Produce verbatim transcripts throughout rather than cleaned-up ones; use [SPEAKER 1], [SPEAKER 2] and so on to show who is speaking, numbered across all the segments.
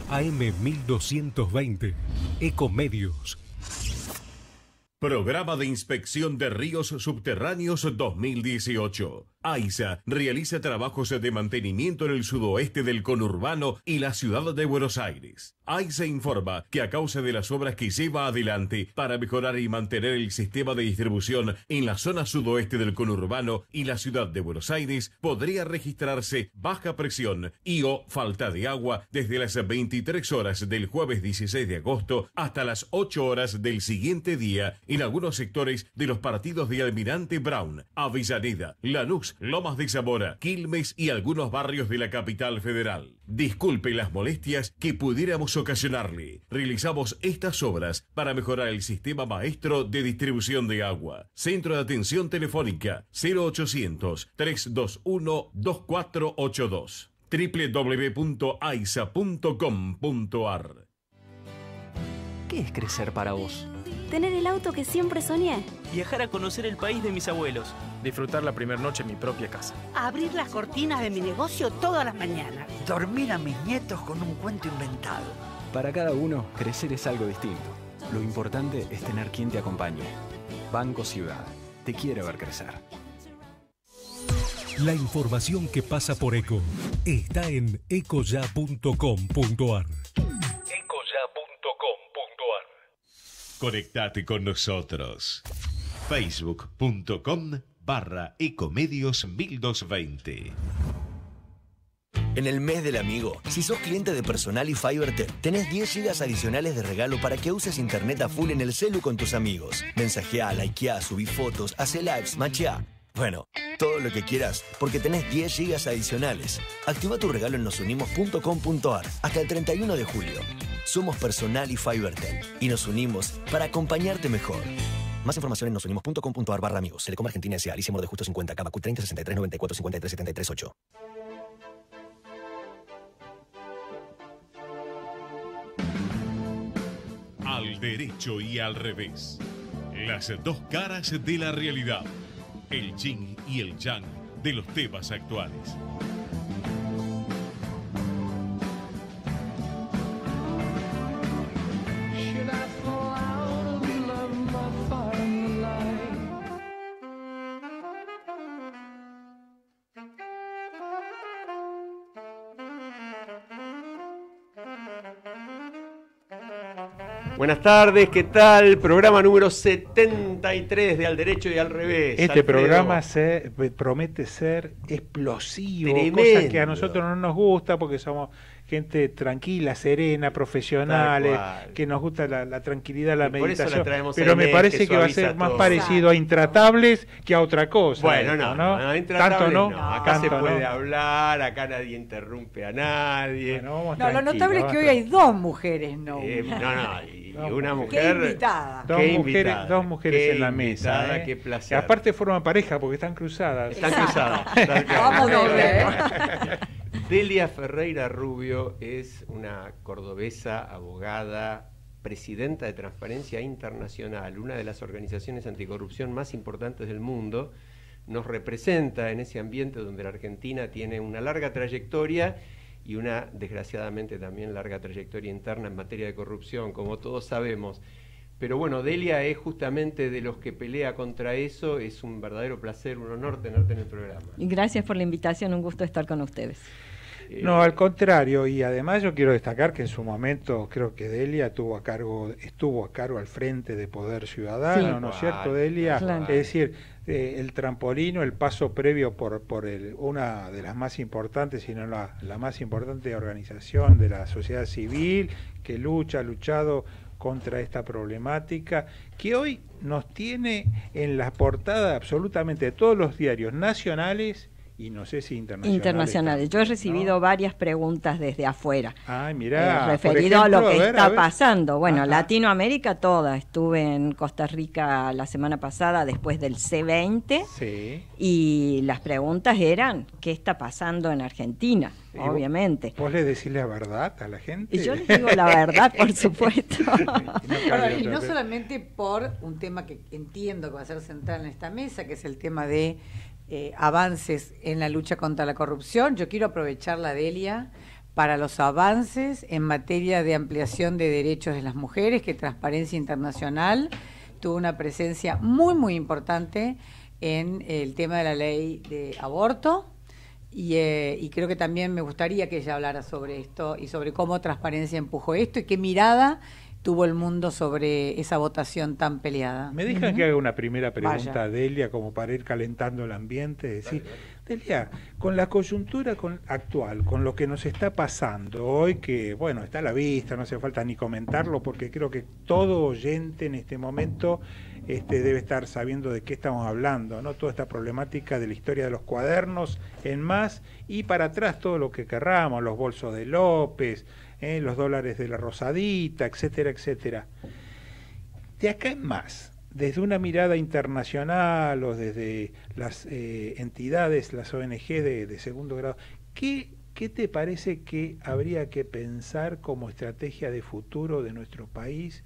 [SPEAKER 1] A M mil doscientos veinte, Ecomedios.
[SPEAKER 2] Programa de Inspección de Ríos Subterráneos dos mil dieciocho. AISA realiza trabajos de mantenimiento en el sudoeste del conurbano y la ciudad de Buenos Aires. AISA informa que a causa de las obras que lleva adelante para mejorar y mantener el sistema de distribución en la zona sudoeste del conurbano y la ciudad de Buenos Aires, podría registrarse baja presión y o falta de agua desde las veintitrés horas del jueves dieciséis de agosto hasta las ocho horas del siguiente día en algunos sectores de los partidos de Almirante Brown, Avellaneda, Lanús, Lomas de Zamora, Quilmes y algunos barrios de la capital federal. Disculpe las molestias que pudiéramos ocasionarle. Realizamos estas obras para mejorar el sistema maestro de distribución de agua. Centro de Atención Telefónica cero ochocientos, trescientos veintiuno, veinticuatro ochenta y dos. doble u doble u doble u punto aisa punto com punto ar.
[SPEAKER 3] ¿Qué es crecer para vos?
[SPEAKER 4] Tener el auto que siempre soñé.
[SPEAKER 3] Viajar a conocer el país de mis abuelos.
[SPEAKER 5] Disfrutar la primera noche en mi propia casa.
[SPEAKER 6] Abrir las cortinas de mi negocio todas las mañanas.
[SPEAKER 7] Dormir a mis nietos con un cuento inventado.
[SPEAKER 8] Para cada uno, crecer es algo distinto. Lo importante es tener quien te acompañe. Banco Ciudad. Te quiere ver crecer.
[SPEAKER 1] La información que pasa por Eco está en ecoya punto com punto ar.
[SPEAKER 2] Conectate con nosotros. Facebook.com barra Ecomedios mil doscientos veinte.
[SPEAKER 9] En el mes del amigo, si sos cliente de Personal y Fibertel, tenés diez gigas adicionales de regalo para que uses internet a full en el celu con tus amigos. Mensajeá, likeá, subí fotos, hace lives, macheá. Bueno, todo lo que quieras, porque tenés diez gigas adicionales. Activa tu regalo en nosunimos punto com punto ar hasta el treinta y uno de julio. Somos Personal y Fibertel y nos unimos para acompañarte mejor. Más información en nosunimos punto com punto ar barra amigos. Telecom Argentina S A. Alicia Moro de Justo cincuenta, Cava Q treinta, sesenta y tres, noventa y cuatro, cincuenta y tres, setenta y tres, ocho.
[SPEAKER 2] Al derecho y al revés. Las dos caras de la realidad. El yin y el yang de los temas actuales.
[SPEAKER 10] Buenas tardes, ¿qué tal? Programa número setenta y tres de Al Derecho y al Revés.
[SPEAKER 11] Este
[SPEAKER 10] Alfredo.
[SPEAKER 11] programa se, promete ser explosivo,
[SPEAKER 10] Tremendo.
[SPEAKER 11] Cosa que a nosotros no nos gusta porque somos gente tranquila, serena, profesionales, que nos gusta la, la tranquilidad, la
[SPEAKER 10] Y por eso
[SPEAKER 11] meditación.
[SPEAKER 10] la traemos
[SPEAKER 11] Pero
[SPEAKER 10] a
[SPEAKER 11] me
[SPEAKER 10] Inés,
[SPEAKER 11] parece
[SPEAKER 10] que
[SPEAKER 11] que va a
[SPEAKER 10] suaviza
[SPEAKER 11] ser más
[SPEAKER 10] todo.
[SPEAKER 11] parecido a Intratables que a otra cosa.
[SPEAKER 10] Bueno,
[SPEAKER 11] esto,
[SPEAKER 10] no,
[SPEAKER 11] ¿no?
[SPEAKER 10] no, intratable
[SPEAKER 11] Tanto no,
[SPEAKER 10] no. Acá
[SPEAKER 11] tanto
[SPEAKER 10] se puede
[SPEAKER 11] no.
[SPEAKER 10] hablar, acá nadie interrumpe a nadie.
[SPEAKER 11] Bueno,
[SPEAKER 12] No, lo notable es que hoy hay dos mujeres, no
[SPEAKER 10] Eh,
[SPEAKER 12] una.
[SPEAKER 10] no, no, y,
[SPEAKER 11] Dos
[SPEAKER 10] y una
[SPEAKER 11] mujeres.
[SPEAKER 10] mujer.
[SPEAKER 12] Qué invitada.
[SPEAKER 11] Dos
[SPEAKER 10] Qué
[SPEAKER 11] mujeres,
[SPEAKER 10] invitada,
[SPEAKER 11] dos mujeres
[SPEAKER 10] qué
[SPEAKER 11] en la mesa.
[SPEAKER 10] invitada,
[SPEAKER 11] ¿eh?
[SPEAKER 10] qué placer.
[SPEAKER 11] Y aparte forman pareja porque están cruzadas.
[SPEAKER 10] Están cruzadas. Tal cual.
[SPEAKER 12] Vamos doble, ¿eh?
[SPEAKER 10] Delia Ferreira Rubio es una cordobesa, abogada, presidenta de Transparencia Internacional, una de las organizaciones anticorrupción más importantes del mundo. Nos representa en ese ambiente donde la Argentina tiene una larga trayectoria y una, desgraciadamente, también larga trayectoria interna en materia de corrupción, como todos sabemos. Pero bueno, Delia es justamente de los que pelea contra eso. Es un verdadero placer, un honor tenerte en el programa.
[SPEAKER 13] Y gracias por la invitación, un gusto estar con ustedes.
[SPEAKER 11] No, al contrario, y además yo quiero destacar que en su momento creo que Delia tuvo a cargo, estuvo a cargo al frente de Poder Ciudadano,
[SPEAKER 13] Sí.
[SPEAKER 11] ¿no es cierto, Delia?
[SPEAKER 13] Claro.
[SPEAKER 11] Es decir, eh, el trampolín, el paso previo por, por el, una de las más importantes, si no la, la más importante organización de la sociedad civil que lucha, ha luchado contra esta problemática, que hoy nos tiene en la portada de absolutamente todos los diarios nacionales y no sé si internacionales.
[SPEAKER 13] Internacionales. Yo he recibido
[SPEAKER 11] ¿no?
[SPEAKER 13] varias preguntas desde afuera.
[SPEAKER 11] Ay, mirá,
[SPEAKER 13] eh, referido
[SPEAKER 11] por ejemplo,
[SPEAKER 13] a lo que
[SPEAKER 11] a ver,
[SPEAKER 13] está
[SPEAKER 11] a ver.
[SPEAKER 13] pasando. Bueno,
[SPEAKER 11] Ajá.
[SPEAKER 13] Latinoamérica toda. Estuve en Costa Rica la semana pasada después del C veinte
[SPEAKER 11] Sí.
[SPEAKER 13] y las preguntas eran ¿qué está pasando en Argentina?
[SPEAKER 11] Y vos-
[SPEAKER 13] Obviamente.
[SPEAKER 11] ¿Vos le decís la verdad a la gente?
[SPEAKER 13] Y yo les digo la verdad, por supuesto.
[SPEAKER 12] Bueno, y no solamente por un tema que entiendo que va a ser central en esta mesa, que es el tema de eh, avances en la lucha contra la corrupción. Yo quiero aprovechar la Delia para los avances en materia de ampliación de derechos de las mujeres, que Transparencia Internacional tuvo una presencia muy, muy importante en el tema de la ley de aborto. Y, eh, y creo que también me gustaría que ella hablara sobre esto y sobre cómo Transparencia empujó esto y qué mirada tuvo el mundo sobre esa votación tan peleada.
[SPEAKER 11] ¿Me dejan uh-huh. que haga una primera pregunta
[SPEAKER 12] Vaya.
[SPEAKER 11] a Delia como para ir calentando el ambiente? Decir, Delia, con la coyuntura con, actual, con lo que nos está pasando hoy, que bueno, está a la vista, no hace falta ni comentarlo, porque creo que todo oyente en este momento este, debe estar sabiendo de qué estamos hablando, ¿no? Toda esta problemática de la historia de los cuadernos en más, y para atrás todo lo que querramos, los bolsos de López, eh, los dólares de la Rosadita, etcétera, etcétera. De acá en más, desde una mirada internacional o desde las eh, entidades, las O N G de, de segundo grado, ¿qué, ¿qué te parece que habría que pensar como estrategia de futuro de nuestro país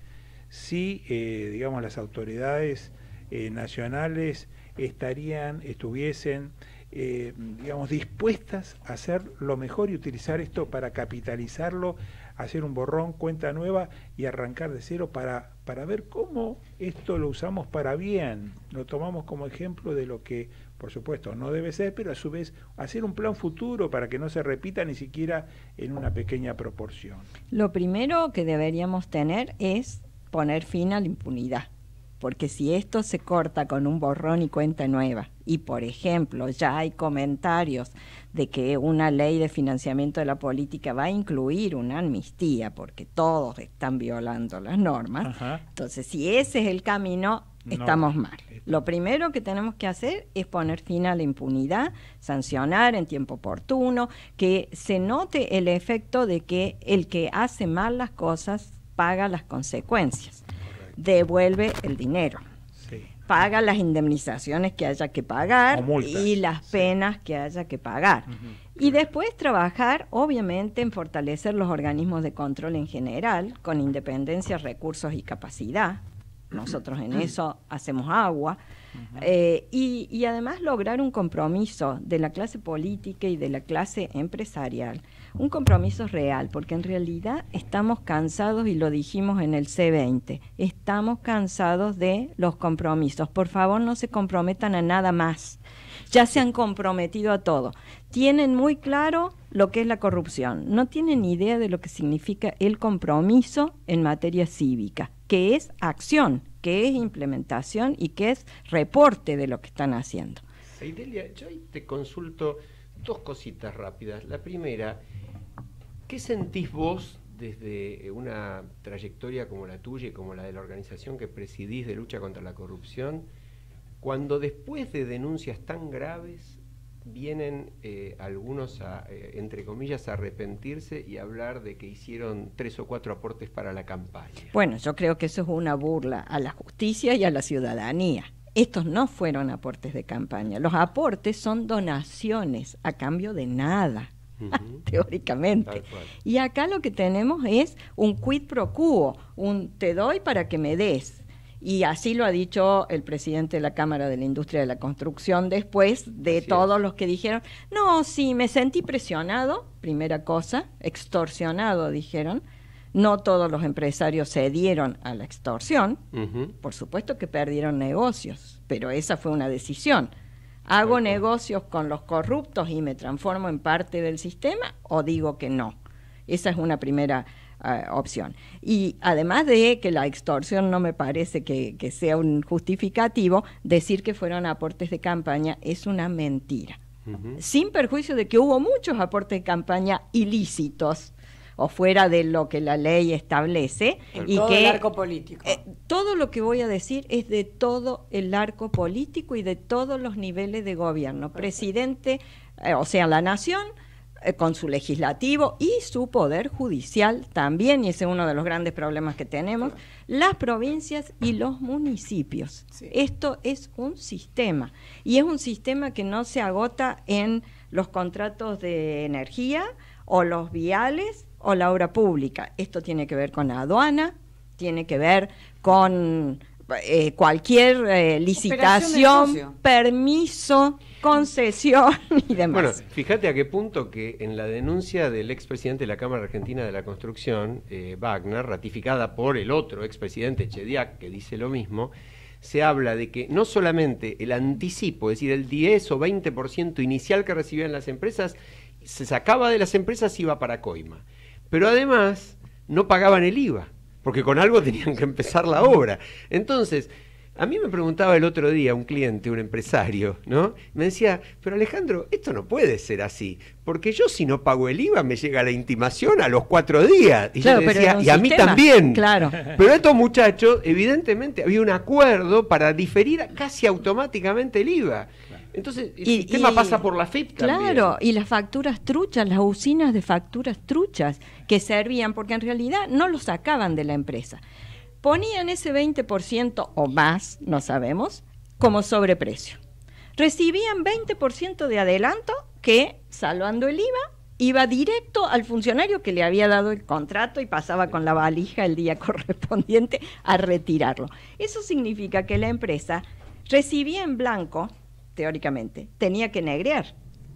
[SPEAKER 11] si, eh, digamos, las autoridades eh, nacionales estarían, estuviesen, eh, digamos, dispuestas a hacer lo mejor y utilizar esto para capitalizarlo, hacer un borrón, cuenta nueva y arrancar de cero para, para ver cómo esto lo usamos para bien, lo tomamos como ejemplo de lo que, por supuesto, no debe ser, pero a su vez hacer un plan futuro para que no se repita ni siquiera en una pequeña proporción.
[SPEAKER 13] Lo primero que deberíamos tener es poner fin a la impunidad, porque si esto se corta con un borrón y cuenta nueva, y por ejemplo ya hay comentarios de que una ley de financiamiento de la política va a incluir una amnistía, porque todos están violando las normas, Ajá. entonces si ese es el camino, estamos no. mal. Lo primero que tenemos que hacer es poner fin a la impunidad, sancionar en tiempo oportuno, que se note el efecto de que el que hace mal las cosas paga las consecuencias, Correcto. devuelve el dinero, sí. paga las indemnizaciones que haya que pagar y las penas sí. que haya que pagar. Uh-huh. Y después trabajar, obviamente, en fortalecer los organismos de control en general, con independencia, recursos y capacidad. Nosotros en eso hacemos agua. Uh-huh. eh, y, y además lograr un compromiso de la clase política y de la clase empresarial, un compromiso real, porque en realidad estamos cansados, y lo dijimos en el C veinte, estamos cansados de los compromisos. Por favor, no se comprometan a nada más. Ya se han comprometido a todo. Tienen muy claro lo que es la corrupción. No tienen idea de lo que significa el compromiso en materia cívica, que es acción, que es implementación y que es reporte de lo que están haciendo.
[SPEAKER 10] Delia, yo ahí te consulto dos cositas rápidas. La primera, ¿qué sentís vos desde una trayectoria como la tuya y como la de la organización que presidís de lucha contra la corrupción, cuando después de denuncias tan graves vienen eh, algunos, a, eh, entre comillas, a arrepentirse y hablar de que hicieron tres o cuatro aportes para la campaña?
[SPEAKER 13] Bueno, yo creo que eso es una burla a la justicia y a la ciudadanía. Estos no fueron aportes de campaña. Los aportes son donaciones a cambio de nada, uh-huh. teóricamente. Y acá lo que tenemos es un quid pro quo, un te doy para que me des. Y así lo ha dicho el presidente de la Cámara de la Industria de la Construcción después de así todos es. Los que dijeron, no, sí, me sentí presionado, primera cosa, extorsionado, dijeron. No todos los empresarios cedieron a la extorsión, uh-huh. por supuesto que perdieron negocios, pero esa fue una decisión. ¿Hago uh-huh. negocios con los corruptos y me transformo en parte del sistema o digo que no? Esa es una primera Uh, opción. Y además de que la extorsión no me parece que, que sea un justificativo, decir que fueron aportes de campaña es una mentira. Uh-huh. Sin perjuicio de que hubo muchos aportes de campaña ilícitos o fuera de lo que la ley establece.
[SPEAKER 12] En y todo que, el arco político.
[SPEAKER 13] Eh, todo lo que voy a decir es de todo el arco político y de todos los niveles de gobierno. Perfecto. Presidente, eh, o sea, la nación, con su legislativo y su poder judicial también, y ese es uno de los grandes problemas que tenemos, las provincias y los municipios. Sí. Esto es un sistema, y es un sistema que no se agota en los contratos de energía o los viales o la obra pública. Esto tiene que ver con la aduana, tiene que ver con eh, cualquier eh, licitación, permiso, concesión y demás.
[SPEAKER 10] Bueno, fíjate a qué punto que en la denuncia del expresidente de la Cámara Argentina de la Construcción, eh, Wagner, ratificada por el otro expresidente Chediak, que dice lo mismo, se habla de que no solamente el anticipo, es decir, el diez o veinte por ciento inicial que recibían las empresas, se sacaba de las empresas y iba para coima, pero además no pagaban el I V A, porque con algo tenían que empezar la obra. Entonces, a mí me preguntaba el otro día un cliente, un empresario, ¿no? Me decía, pero Alejandro, esto no puede ser así, porque yo si no pago el I V A me llega la intimación a los cuatro días. Y claro, yo decía, y a sistema, mí también. Claro. Pero estos muchachos, evidentemente, había un acuerdo para diferir casi automáticamente el I V A. Entonces, el y, sistema y, pasa por la F I P también.
[SPEAKER 13] Claro, y las facturas truchas, las usinas de facturas truchas que servían, porque en realidad no lo sacaban de la empresa. Ponían ese veinte por ciento o más, no sabemos, como sobreprecio. Recibían veinte por ciento de adelanto que, salvando el I V A, iba directo al funcionario que le había dado el contrato y pasaba con la valija el día correspondiente a retirarlo. Eso significa que la empresa recibía en blanco, teóricamente, tenía que negrear,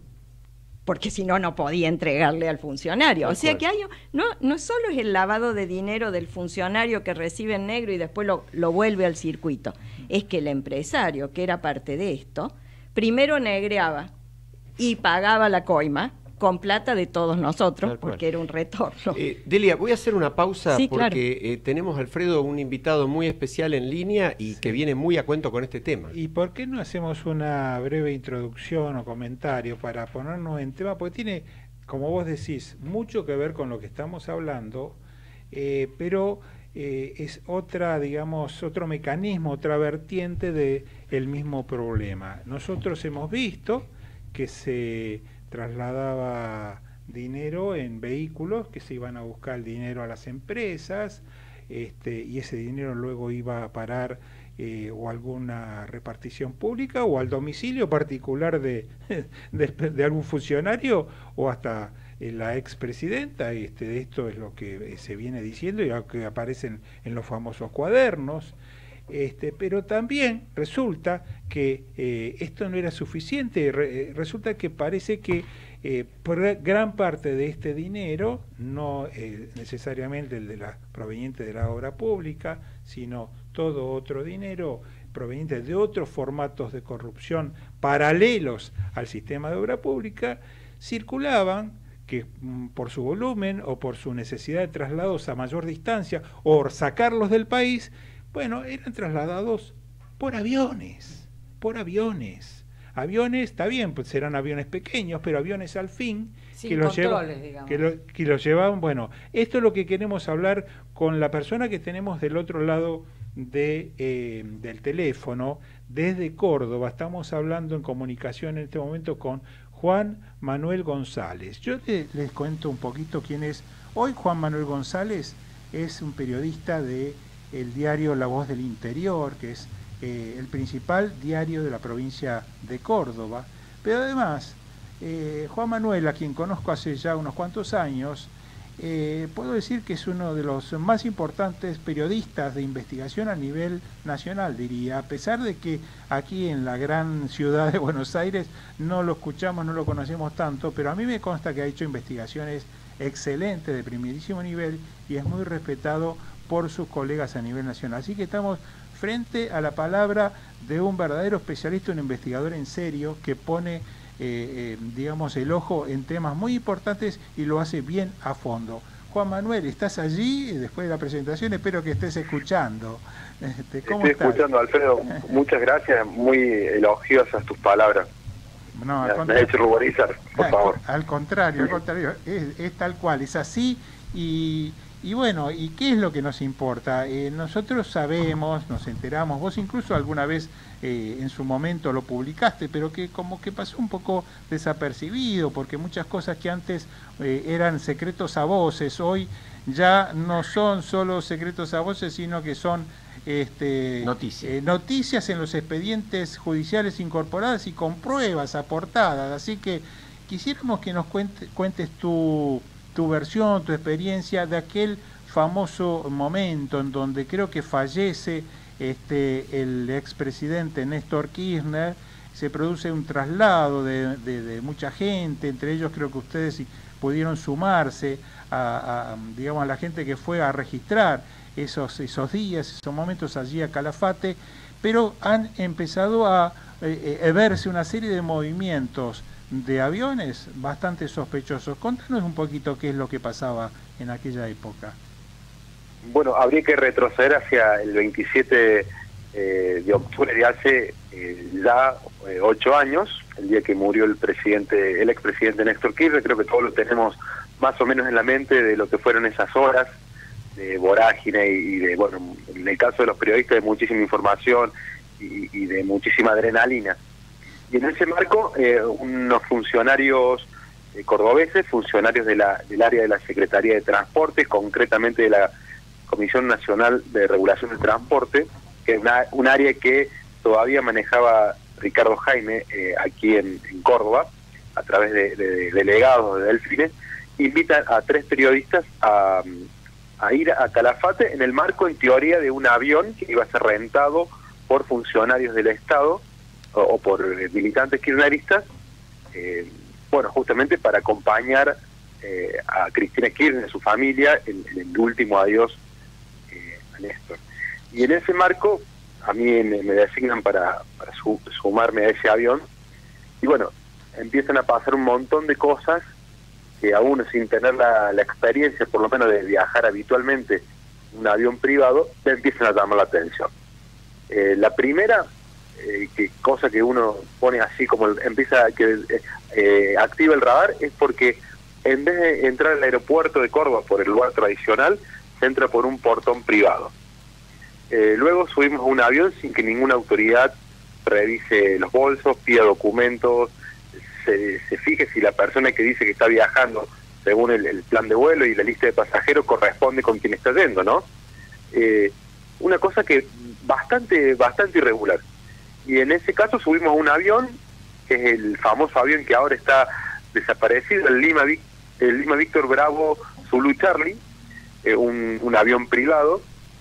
[SPEAKER 13] porque si no, no podía entregarle al funcionario. O sea que hay, no, no solo es el lavado de dinero del funcionario que recibe en negro y después lo, lo vuelve al circuito, es que el empresario, que era parte de esto, primero negreaba y pagaba la coima con plata de todos nosotros, porque era un retorno.
[SPEAKER 10] Eh, Delia, voy a hacer una pausa
[SPEAKER 13] sí,
[SPEAKER 10] porque
[SPEAKER 13] claro.
[SPEAKER 10] eh, tenemos, Alfredo, un invitado muy especial en línea y sí. que viene muy a cuento con este tema.
[SPEAKER 11] ¿Y por qué no hacemos una breve introducción o comentario para ponernos en tema? Porque tiene, como vos decís, mucho que ver con lo que estamos hablando, eh, pero eh, es otra, digamos, otro mecanismo, otra vertiente del mismo problema. Nosotros hemos visto que se trasladaba dinero en vehículos, que se iban a buscar el dinero a las empresas, este, y ese dinero luego iba a parar eh, o alguna repartición pública o al domicilio particular de, de, de algún funcionario o hasta eh, la expresidenta. Este, esto es lo que se viene diciendo y lo que aparece en, en los famosos cuadernos. Este, pero también resulta que eh, esto no era suficiente, Re, resulta que parece que eh, por gran parte de este dinero, no eh, necesariamente el de la proveniente de la obra pública, sino todo otro dinero proveniente de otros formatos de corrupción paralelos al sistema de obra pública, circulaban que por su volumen o por su necesidad de traslados a mayor distancia o sacarlos del país, bueno, eran trasladados por aviones, por aviones. Aviones, está bien, pues serán aviones pequeños, pero aviones al fin,
[SPEAKER 12] Sin
[SPEAKER 11] que los, lleva, que, lo, que los llevaban. Bueno, esto es lo que queremos hablar con la persona que tenemos del otro lado de, eh, del teléfono, desde Córdoba. Estamos hablando en comunicación en este momento con Juan Manuel González. Yo te, les cuento un poquito quién es. Hoy Juan Manuel González es un periodista de el diario La Voz del Interior, que es eh, el principal diario de la provincia de Córdoba. Pero además, eh, Juan Manuel, a quien conozco hace ya unos cuantos años, eh, puedo decir que es uno de los más importantes periodistas de investigación a nivel nacional, diría, a pesar de que aquí en la gran ciudad de Buenos Aires no lo escuchamos, no lo conocemos tanto, pero a mí me consta que ha hecho investigaciones excelentes, de primerísimo nivel, y es muy respetado por sus colegas a nivel nacional. Así que estamos frente a la palabra de un verdadero especialista, un investigador en serio que pone, eh, eh, digamos, el ojo en temas muy importantes y lo hace bien a fondo. Juan Manuel, ¿estás allí? Después de la presentación espero que estés escuchando. Este, ¿cómo
[SPEAKER 14] Estoy
[SPEAKER 11] estás?
[SPEAKER 14] escuchando, Alfredo. Muchas gracias, muy elogiosas tus palabras.
[SPEAKER 11] No,
[SPEAKER 14] me, me has hecho ruborizar, por
[SPEAKER 11] al,
[SPEAKER 14] favor.
[SPEAKER 11] Al contrario, al contrario, es, es tal cual, es así. Y Y bueno, ¿y qué es lo que nos importa? Eh, nosotros sabemos, nos enteramos, vos incluso alguna vez eh, en su momento lo publicaste, pero que como que pasó un poco desapercibido, porque muchas cosas que antes eh, eran secretos a voces, hoy ya no son solo secretos a voces, sino que son este,
[SPEAKER 10] Noticia.
[SPEAKER 11] eh, noticias en los expedientes judiciales incorporadas y con pruebas aportadas. Así que quisiéramos que nos cuente, cuentes tu... tu versión, tu experiencia de aquel famoso momento en donde creo que fallece este, el expresidente Néstor Kirchner, se produce un traslado de, de, de mucha gente, entre ellos creo que ustedes pudieron sumarse a, a, digamos, a la gente que fue a registrar esos, esos días, esos momentos allí a Calafate, pero han empezado a eh, eh, verse una serie de movimientos de aviones bastante sospechosos. Contanos un poquito qué es lo que pasaba en aquella época.
[SPEAKER 14] Bueno, habría que retroceder hacia el veintisiete eh, de octubre de hace eh, ya eh, ocho años, el día que murió el presidente, el expresidente Néstor Kirchner. Creo que todos lo tenemos más o menos en la mente de lo que fueron esas horas de vorágine y de, bueno, en el caso de los periodistas, de muchísima información y, y de muchísima adrenalina. Y en ese marco, eh, unos funcionarios eh, cordobeses, funcionarios de la, del área de la Secretaría de Transporte, concretamente de la Comisión Nacional de Regulación del Transporte, que es una, un área que todavía manejaba Ricardo Jaime eh, aquí en, en Córdoba, a través de, de, de delegados de Delfines, invitan a tres periodistas a, a ir a Calafate en el marco, en teoría, de un avión que iba a ser rentado por funcionarios del Estado o, o por eh, militantes kirchneristas, eh, bueno, justamente para acompañar eh, a Cristina Kirchner y a su familia en, en el último adiós eh, a Néstor. Y en ese marco, a mí me, me designan para, para su, sumarme a ese avión, y bueno, empiezan a pasar un montón de cosas que a uno, sin tener la, la experiencia, por lo menos de viajar habitualmente en un avión privado, le empiezan a llamar la atención. Eh, la primera eh, que cosa que uno pone así como el, empieza que eh, activa el radar, es porque en vez de entrar al aeropuerto de Córdoba por el lugar tradicional, se entra por un portón privado. Eh, luego subimos a un avión sin que ninguna autoridad revise los bolsos, pida documentos, se, se fije si la persona que dice que está viajando según el, el plan de vuelo y la lista de pasajeros corresponde con quien está yendo, ¿no? Eh, una cosa que bastante bastante irregular. Y en ese caso subimos a un avión, que es el famoso avión que ahora está desaparecido, el Lima, el Lima Víctor Bravo Zulu Charlie, eh, un, un avión privado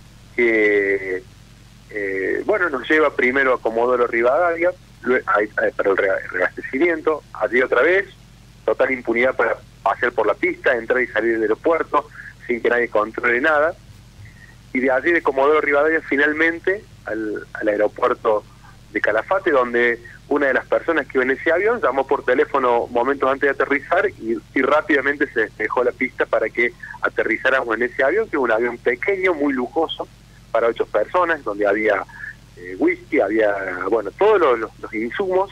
[SPEAKER 14] que, eh, bueno, nos lleva primero a Comodoro Rivadavia, luego, a, a, para el reabastecimiento, allí otra vez, total impunidad para pasear por la pista, entrar y salir del aeropuerto, sin que nadie controle nada, y de allí de Comodoro Rivadavia finalmente al, al aeropuerto de Calafate, donde una de las personas que iba en ese avión llamó por teléfono momentos antes de aterrizar y, y rápidamente se despejó la pista para que aterrizáramos en ese avión, que es un avión pequeño, muy lujoso, para ocho personas, donde había eh, whisky, había, bueno, todos los, los, los insumos,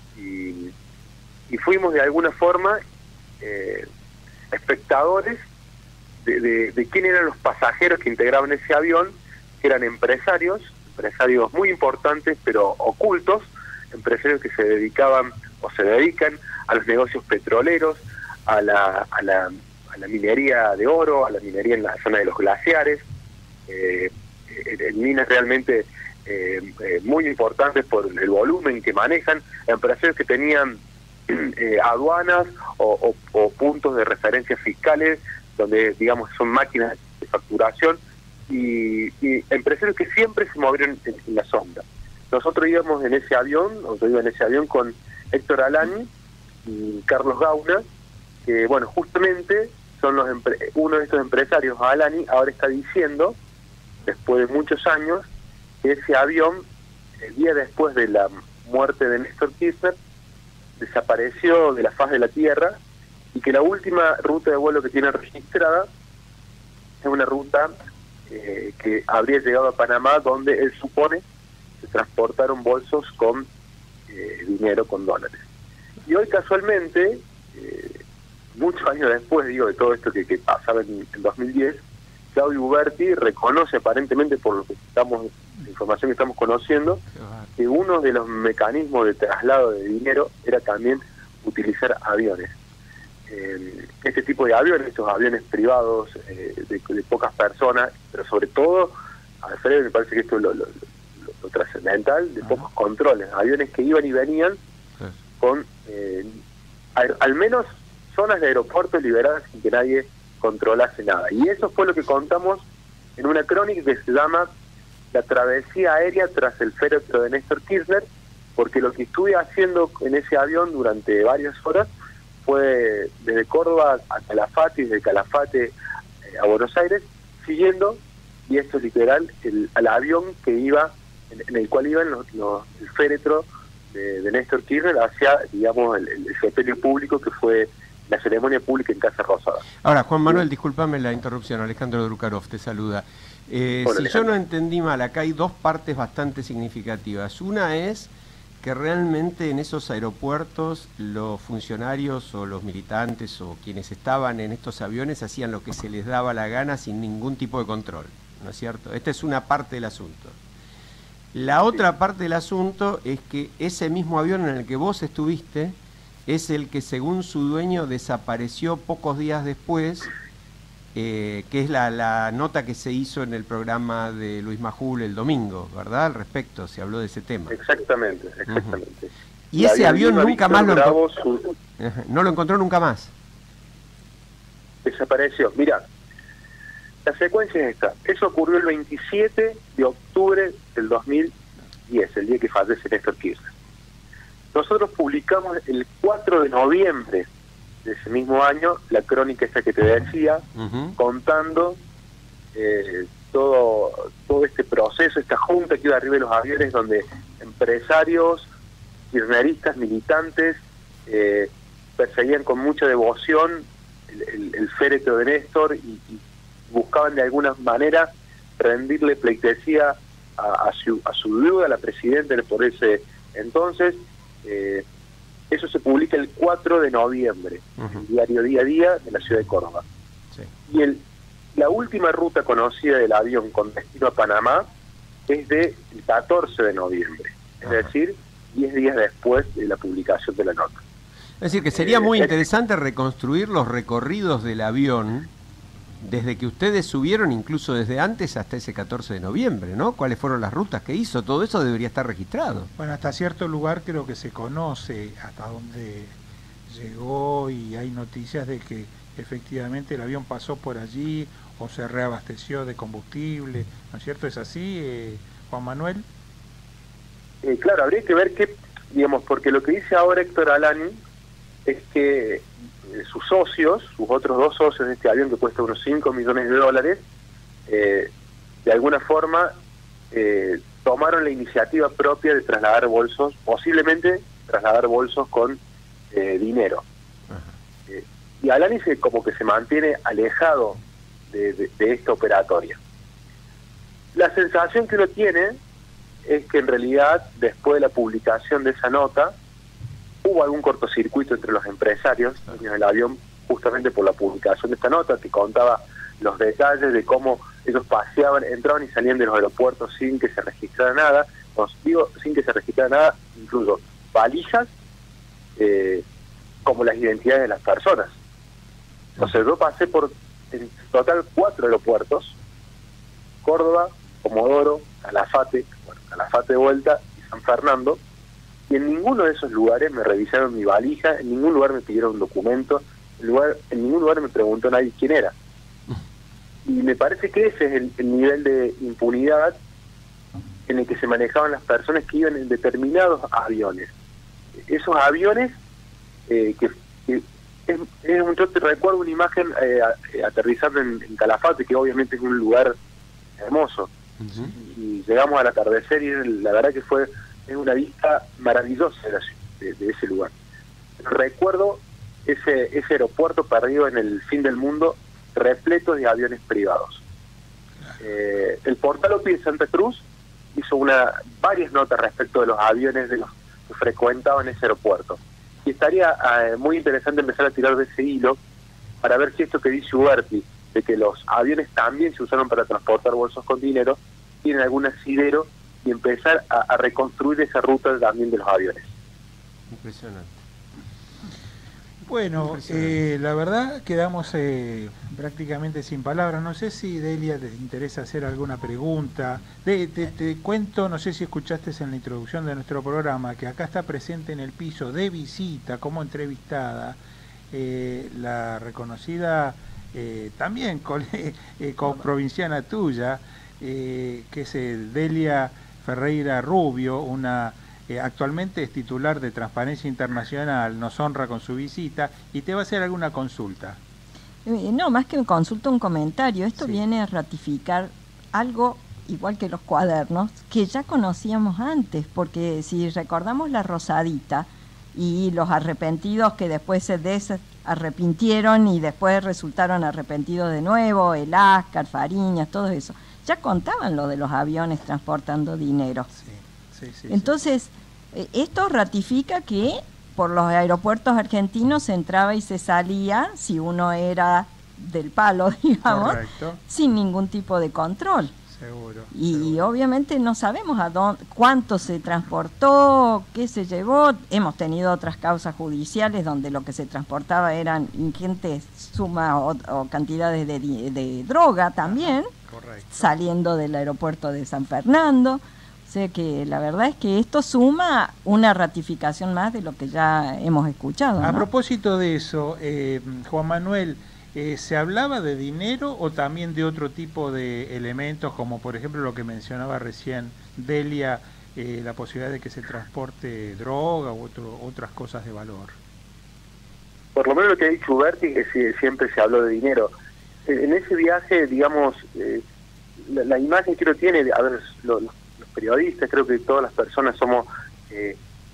[SPEAKER 14] y, y fuimos de alguna forma eh, espectadores de, de, de quién eran los pasajeros que integraban ese avión, que eran empresarios, empresarios muy importantes pero ocultos, empresarios que se dedicaban o se dedican a los negocios petroleros, a la, a la, a la minería de oro, a la minería en la zona de los glaciares, eh, en minas realmente eh, eh, muy importantes por el volumen que manejan, empresarios que tenían eh, aduanas o, o, o puntos de referencia fiscales, donde digamos son máquinas de facturación, y, y empresarios que siempre se movieron en, en la sombra. Nosotros íbamos en ese avión, nosotros íbamos en ese avión con Héctor Alani y Carlos Gauna, que bueno, justamente son los uno de estos empresarios. Alani ahora está diciendo, después de muchos años, que ese avión, el día después de la muerte de Néstor Kirchner, desapareció de la faz de la Tierra, y que la última ruta de vuelo que tiene registrada es una ruta eh, que habría llegado a Panamá, donde él supone se transportaron bolsos con eh, dinero, con dólares. Y hoy casualmente, eh, muchos años después, digo, de todo esto que, que pasaba en, en dos mil diez, Claudio Uberti reconoce, aparentemente por lo que estamos, la información que estamos conociendo, que uno de los mecanismos de traslado de dinero era también utilizar aviones. Eh, este tipo de aviones, estos aviones privados eh, de, de pocas personas, pero sobre todo, Alfredo, me parece que esto es lo, lo, lo, lo trascendental, de pocos controles, aviones que iban y venían con eh, al, al menos zonas de aeropuertos liberadas sin que nadie controlase nada. Y eso fue lo que contamos en una crónica que se llama la travesía aérea tras el féretro de Néstor Kirchner, porque lo que estuve haciendo en ese avión durante varias horas fue desde Córdoba a Calafate y desde Calafate eh, a Buenos Aires, siguiendo, y esto es literal, el, al avión que iba, en, en el cual iban los, los, el féretro de, de Néstor Kirchner hacia, digamos, el, el sepelio público que fue la ceremonia pública en Casa Rosada.
[SPEAKER 15] Ahora, Juan Manuel, discúlpame la interrupción, Alejandro Drukarov te saluda. Eh,
[SPEAKER 14] Hola,
[SPEAKER 15] si
[SPEAKER 14] Alejandro.
[SPEAKER 15] yo no entendí mal, acá hay dos partes bastante significativas. Una es que realmente en esos aeropuertos los funcionarios o los militantes o quienes estaban en estos aviones hacían lo que se les daba la gana sin ningún tipo de control, ¿no es cierto? Esta es una parte del asunto. La otra parte del asunto es que ese mismo avión en el que vos estuviste es el que, según su dueño, desapareció pocos días después, eh, que es la, la nota que se hizo en el programa de Luis Majul el domingo, ¿verdad? Al respecto, se habló de ese tema.
[SPEAKER 14] Exactamente, exactamente.
[SPEAKER 15] Uh-huh. Y ese avión nunca más lo
[SPEAKER 14] Bravo, su...
[SPEAKER 15] no lo encontró nunca más.
[SPEAKER 14] Desapareció. Mira, la secuencia es esta. Eso ocurrió el veintisiete de octubre del dos mil diez, el día que fallece Néstor Kirchner. Nosotros publicamos el cuatro de noviembre de ese mismo año la crónica esta que te decía, uh-huh. contando eh, todo todo este proceso, esta junta que iba arriba de los aviones, donde empresarios, kirchneristas, militantes, eh, perseguían con mucha devoción el, el, el féretro de Néstor y, y buscaban de alguna manera rendirle pleitesía a, a, su, a su deuda, a la presidenta por ese entonces. Eh, eso se publica el cuatro de noviembre, uh-huh. el diario Día a Día de la ciudad de Córdoba. Sí. Y el, la última ruta conocida del avión con destino a Panamá es del catorce de noviembre, es uh-huh. decir, diez días después de la publicación de la nota.
[SPEAKER 15] Es decir, que sería muy
[SPEAKER 14] eh,
[SPEAKER 15] interesante reconstruir los recorridos del avión desde que ustedes subieron, incluso desde antes hasta ese catorce de noviembre, ¿no? ¿Cuáles fueron las rutas que hizo? Todo eso debería estar registrado.
[SPEAKER 11] Bueno, hasta cierto lugar creo que se conoce hasta dónde llegó y hay noticias de que efectivamente el avión pasó por allí o se reabasteció de combustible, ¿no es cierto? ¿Es así, eh, Juan Manuel?
[SPEAKER 14] Eh, claro, habría que ver qué, digamos, porque lo que dice ahora Héctor Alani es que sus socios, sus otros dos socios de este avión que cuesta unos cinco millones de dólares, eh, de alguna forma eh, tomaron la iniciativa propia de trasladar bolsos, posiblemente trasladar bolsos con eh, dinero. Eh, y Alani se, como que se mantiene alejado de, de, de esta operatoria. La sensación que uno tiene es que en realidad, después de la publicación de esa nota, hubo algún cortocircuito entre los empresarios en el avión, justamente por la publicación de esta nota, que contaba los detalles de cómo ellos paseaban, entraban y salían de los aeropuertos sin que se registrara nada. Os digo, sin que se registrara nada, incluso valijas, eh, como las identidades de las personas. Entonces yo pasé por, en total, cuatro aeropuertos: Córdoba, Comodoro, Calafate, bueno, Calafate de vuelta y San Fernando. Y en ninguno de esos lugares me revisaron mi valija, en ningún lugar me pidieron un documento, en, lugar, en ningún lugar me preguntó nadie quién era. Y me parece que ese es el, el nivel de impunidad en el que se manejaban las personas que iban en determinados aviones. Esos aviones, eh, que, que es, es un, yo te recuerdo una imagen eh, aterrizando en, en Calafate, que obviamente es un lugar hermoso. Uh-huh. Y llegamos al atardecer y la verdad que fue... es una vista maravillosa de, la, de, de ese lugar. Recuerdo ese, ese aeropuerto perdido en el fin del mundo, repleto de aviones privados. Eh, el portal O P I de Santa Cruz hizo una varias notas respecto de los aviones de los que frecuentaban ese aeropuerto. Y estaría eh, muy interesante empezar a tirar de ese hilo para ver si esto que dice Uberti, de que los aviones también se usaron para transportar bolsos con dinero, tienen algún asidero, y empezar a, a reconstruir esa ruta también de los aviones.
[SPEAKER 15] Impresionante.
[SPEAKER 11] Bueno,
[SPEAKER 15] Impresionante.
[SPEAKER 11] Eh, la verdad quedamos eh, prácticamente sin palabras. No sé si, Delia, te interesa hacer alguna pregunta. De, te, te cuento, no sé si escuchaste en la introducción de nuestro programa, que acá está presente en el piso de visita, como entrevistada, eh, la reconocida, eh, también con, eh, provinciana tuya, eh, que es eh, Delia Ferreira Rubio, una eh, actualmente es titular de Transparencia Internacional, nos honra con su visita y te va a hacer alguna consulta.
[SPEAKER 13] Eh, no, más que me consulta, un comentario. Esto
[SPEAKER 11] Sí.
[SPEAKER 13] viene a ratificar algo igual que los cuadernos, que ya conocíamos antes, porque si recordamos la Rosadita y los arrepentidos que después se desarrepintieron y después resultaron arrepentidos de nuevo, el Ascar, Fariñas, todo eso, ya contaban lo de los aviones transportando dinero.
[SPEAKER 11] Sí, sí, sí,
[SPEAKER 13] Entonces, eh, esto ratifica que por los aeropuertos argentinos se entraba y se salía, si uno era del palo, digamos,
[SPEAKER 11] Correcto.
[SPEAKER 13] sin ningún tipo de control.
[SPEAKER 11] Seguro.
[SPEAKER 13] Y
[SPEAKER 11] seguro.
[SPEAKER 13] obviamente no sabemos a dónde, cuánto se transportó, qué se llevó. Hemos tenido otras causas judiciales donde lo que se transportaba eran ingentes sumas o, o cantidades de, de droga también,
[SPEAKER 11] Correcto.
[SPEAKER 13] saliendo del aeropuerto de San Fernando. O sea que la verdad es que esto suma una ratificación más de lo que ya hemos escuchado,
[SPEAKER 11] A
[SPEAKER 13] ¿no?
[SPEAKER 11] propósito de eso, eh, Juan Manuel, eh, ¿se hablaba de dinero o también de otro tipo de elementos, como por ejemplo lo que mencionaba recién Delia, eh, la posibilidad de que se transporte droga u otro, otras cosas de valor?
[SPEAKER 14] Por lo menos lo que ha dicho Huberti, que sí, siempre se habló de dinero. En, en ese viaje, digamos, eh, la, la imagen que uno tiene, a ver, lo, los periodistas, creo que todas las personas somos eh,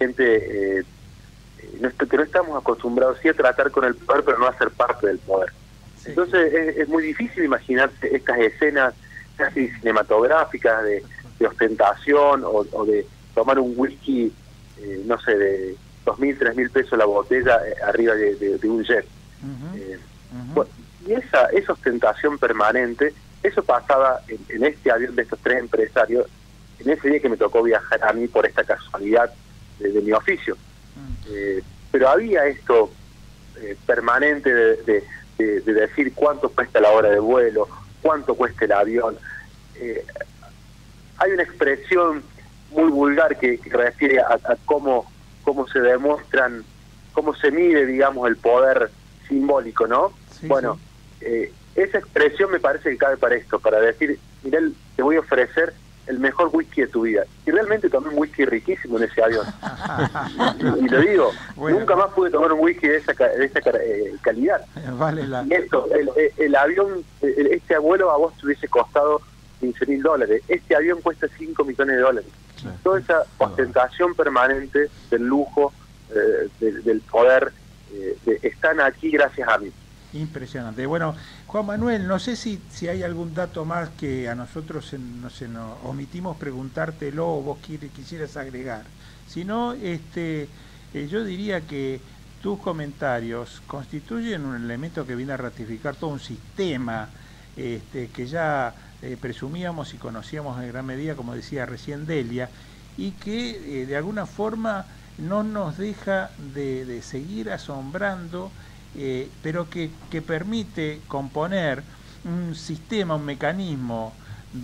[SPEAKER 14] gente eh, no, que no estamos acostumbrados sí a tratar con el poder, pero no a ser parte del poder. Sí. Entonces es, es muy difícil imaginarse estas escenas casi cinematográficas de, de ostentación o, o de tomar un whisky, eh, no sé, de dos mil, tres mil pesos la botella eh, arriba de, de, de un jet. Uh-huh. eh, uh-huh. Bueno, y esa, esa ostentación permanente, eso pasaba en, en este avión de estos tres empresarios, en ese día que me tocó viajar a mí por esta casualidad de, de mi oficio. Uh-huh. eh, pero había esto eh, permanente de, de, de, de decir cuánto cuesta la hora de vuelo, cuánto cuesta el avión. Eh, hay una expresión muy vulgar que, que refiere a, a cómo, cómo se demuestran, cómo se mide, digamos, el poder simbólico, ¿no? Sí, bueno, sí. Eh, esa expresión me parece que cabe para esto, para decir, mirá, te voy a ofrecer el mejor whisky de tu vida. Y realmente tomé un whisky riquísimo en ese avión. y, y lo digo, bueno, nunca más pude tomar un whisky de esa, de esa eh, calidad.
[SPEAKER 11] Vale la...
[SPEAKER 14] Y esto, el, el, el avión, el, este vuelo a vos te hubiese costado quince mil dólares. Este avión cuesta cinco millones de dólares. Sí. Toda esa ostentación permanente del lujo, eh, de, del poder, eh, de, están aquí gracias a mí.
[SPEAKER 11] Impresionante. Bueno, Juan Manuel, no sé si, si hay algún dato más que a nosotros en, no sé, nos omitimos preguntártelo o vos quiere, quisieras agregar. Si no, este, eh, yo diría que tus comentarios constituyen un elemento que viene a ratificar todo un sistema este, que ya eh, presumíamos y conocíamos en gran medida, como decía recién Delia, y que eh, de alguna forma no nos deja de, de seguir asombrando. Eh, pero que, que permite componer un sistema, un mecanismo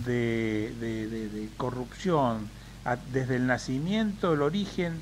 [SPEAKER 11] de, de, de, de corrupción a, desde el nacimiento, el origen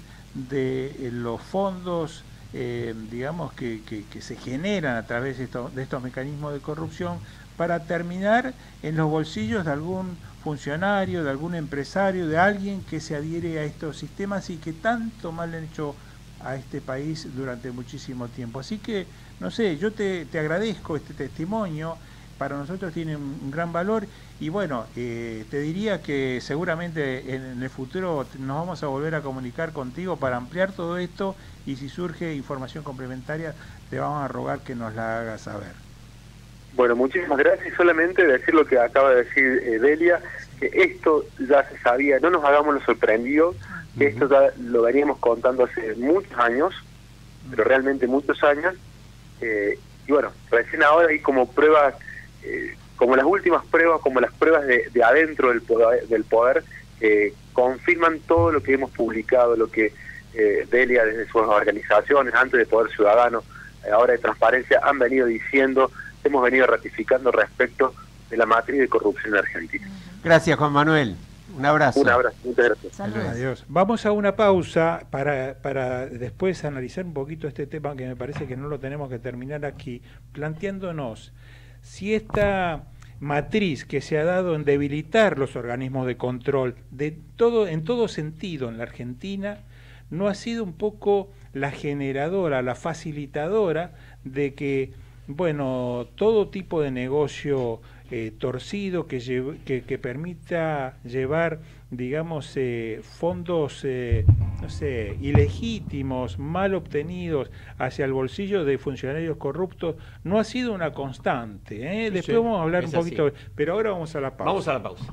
[SPEAKER 11] de eh, los fondos, eh, digamos, que, que, que se generan a través de, esto, de estos mecanismos de corrupción, para terminar en los bolsillos de algún funcionario, de algún empresario, de alguien que se adhiere a estos sistemas y que tanto mal han hecho a este país durante muchísimo tiempo. Así que, no sé, yo te, te agradezco este testimonio, para nosotros tiene un, un gran valor y bueno, eh, te diría que seguramente en, en el futuro nos vamos a volver a comunicar contigo para ampliar todo esto y si surge información complementaria te vamos a rogar que nos la hagas saber.
[SPEAKER 14] Bueno, muchísimas gracias. Solamente decir lo que acaba de decir eh, Delia, que esto ya se sabía, no nos hagamos los sorprendidos, que uh-huh. esto ya lo veníamos contando hace muchos años, uh-huh. pero realmente muchos años, eh, y bueno, recién ahora hay como pruebas, eh, como las últimas pruebas, como las pruebas de, de adentro del poder, del poder eh, confirman todo lo que hemos publicado, lo que eh, Delia desde sus organizaciones, antes de Poder Ciudadano, eh, ahora de Transparencia, han venido diciendo, hemos venido ratificando respecto de la matriz de corrupción en Argentina.
[SPEAKER 15] Gracias, Juan Manuel. Un abrazo.
[SPEAKER 14] Un abrazo, muchas gracias.
[SPEAKER 13] Saludos.
[SPEAKER 11] Adiós. Vamos a una pausa para, para después analizar un poquito este tema que me parece que no lo tenemos que terminar aquí, planteándonos si esta matriz que se ha dado en debilitar los organismos de control de todo, en todo sentido en la Argentina, no ha sido un poco la generadora, la facilitadora de que, bueno, todo tipo de negocio eh, torcido que, lleve, que, que permita llevar, digamos, eh, fondos, eh, no sé, ilegítimos, mal obtenidos hacia el bolsillo de funcionarios corruptos, no ha sido una constante, ¿eh?
[SPEAKER 10] Sí,
[SPEAKER 11] Después
[SPEAKER 10] sí,
[SPEAKER 11] vamos a hablar
[SPEAKER 10] es
[SPEAKER 11] un poquito,
[SPEAKER 10] así.
[SPEAKER 11] pero ahora vamos a la pausa.
[SPEAKER 10] Vamos a la pausa.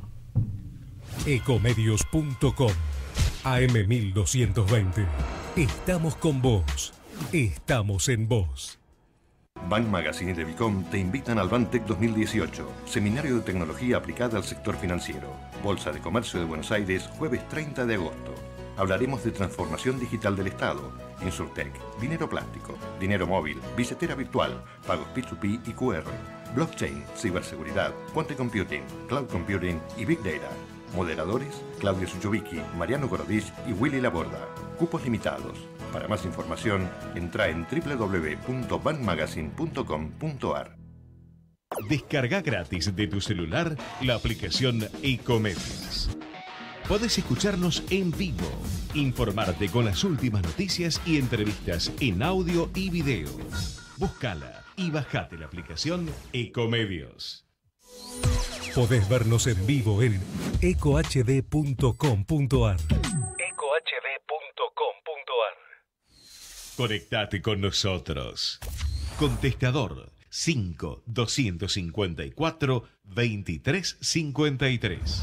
[SPEAKER 1] Ecomedios punto com A M mil doscientos veinte. Estamos con vos. Estamos en vos.
[SPEAKER 16] Bank Magazine y Devicom te invitan al Bantec dos mil dieciocho, seminario de tecnología aplicada al sector financiero. Bolsa de Comercio de Buenos Aires, jueves treinta de agosto. Hablaremos de transformación digital del Estado, Insurtech, dinero plástico, dinero móvil, billetera virtual, pagos P dos P y Q R, blockchain, ciberseguridad, quantum computing, cloud computing y big data. Moderadores, Claudio Suchovicki, Mariano Gorodich y Willy Laborda. Cupos limitados. Para más información, entra en w w w punto bank magazine punto com punto a r.
[SPEAKER 2] Descarga gratis de tu celular la aplicación Ecomedios. Podés escucharnos en vivo, informarte con las últimas noticias y entrevistas en audio y video. Búscala y bajate la aplicación Ecomedios.
[SPEAKER 1] Podés vernos en vivo en eco h d punto com punto a r.
[SPEAKER 2] eco h d punto com punto a r. Conectate con nosotros. Contestador cinco doscientos cincuenta y cuatro veintitrés cincuenta y tres.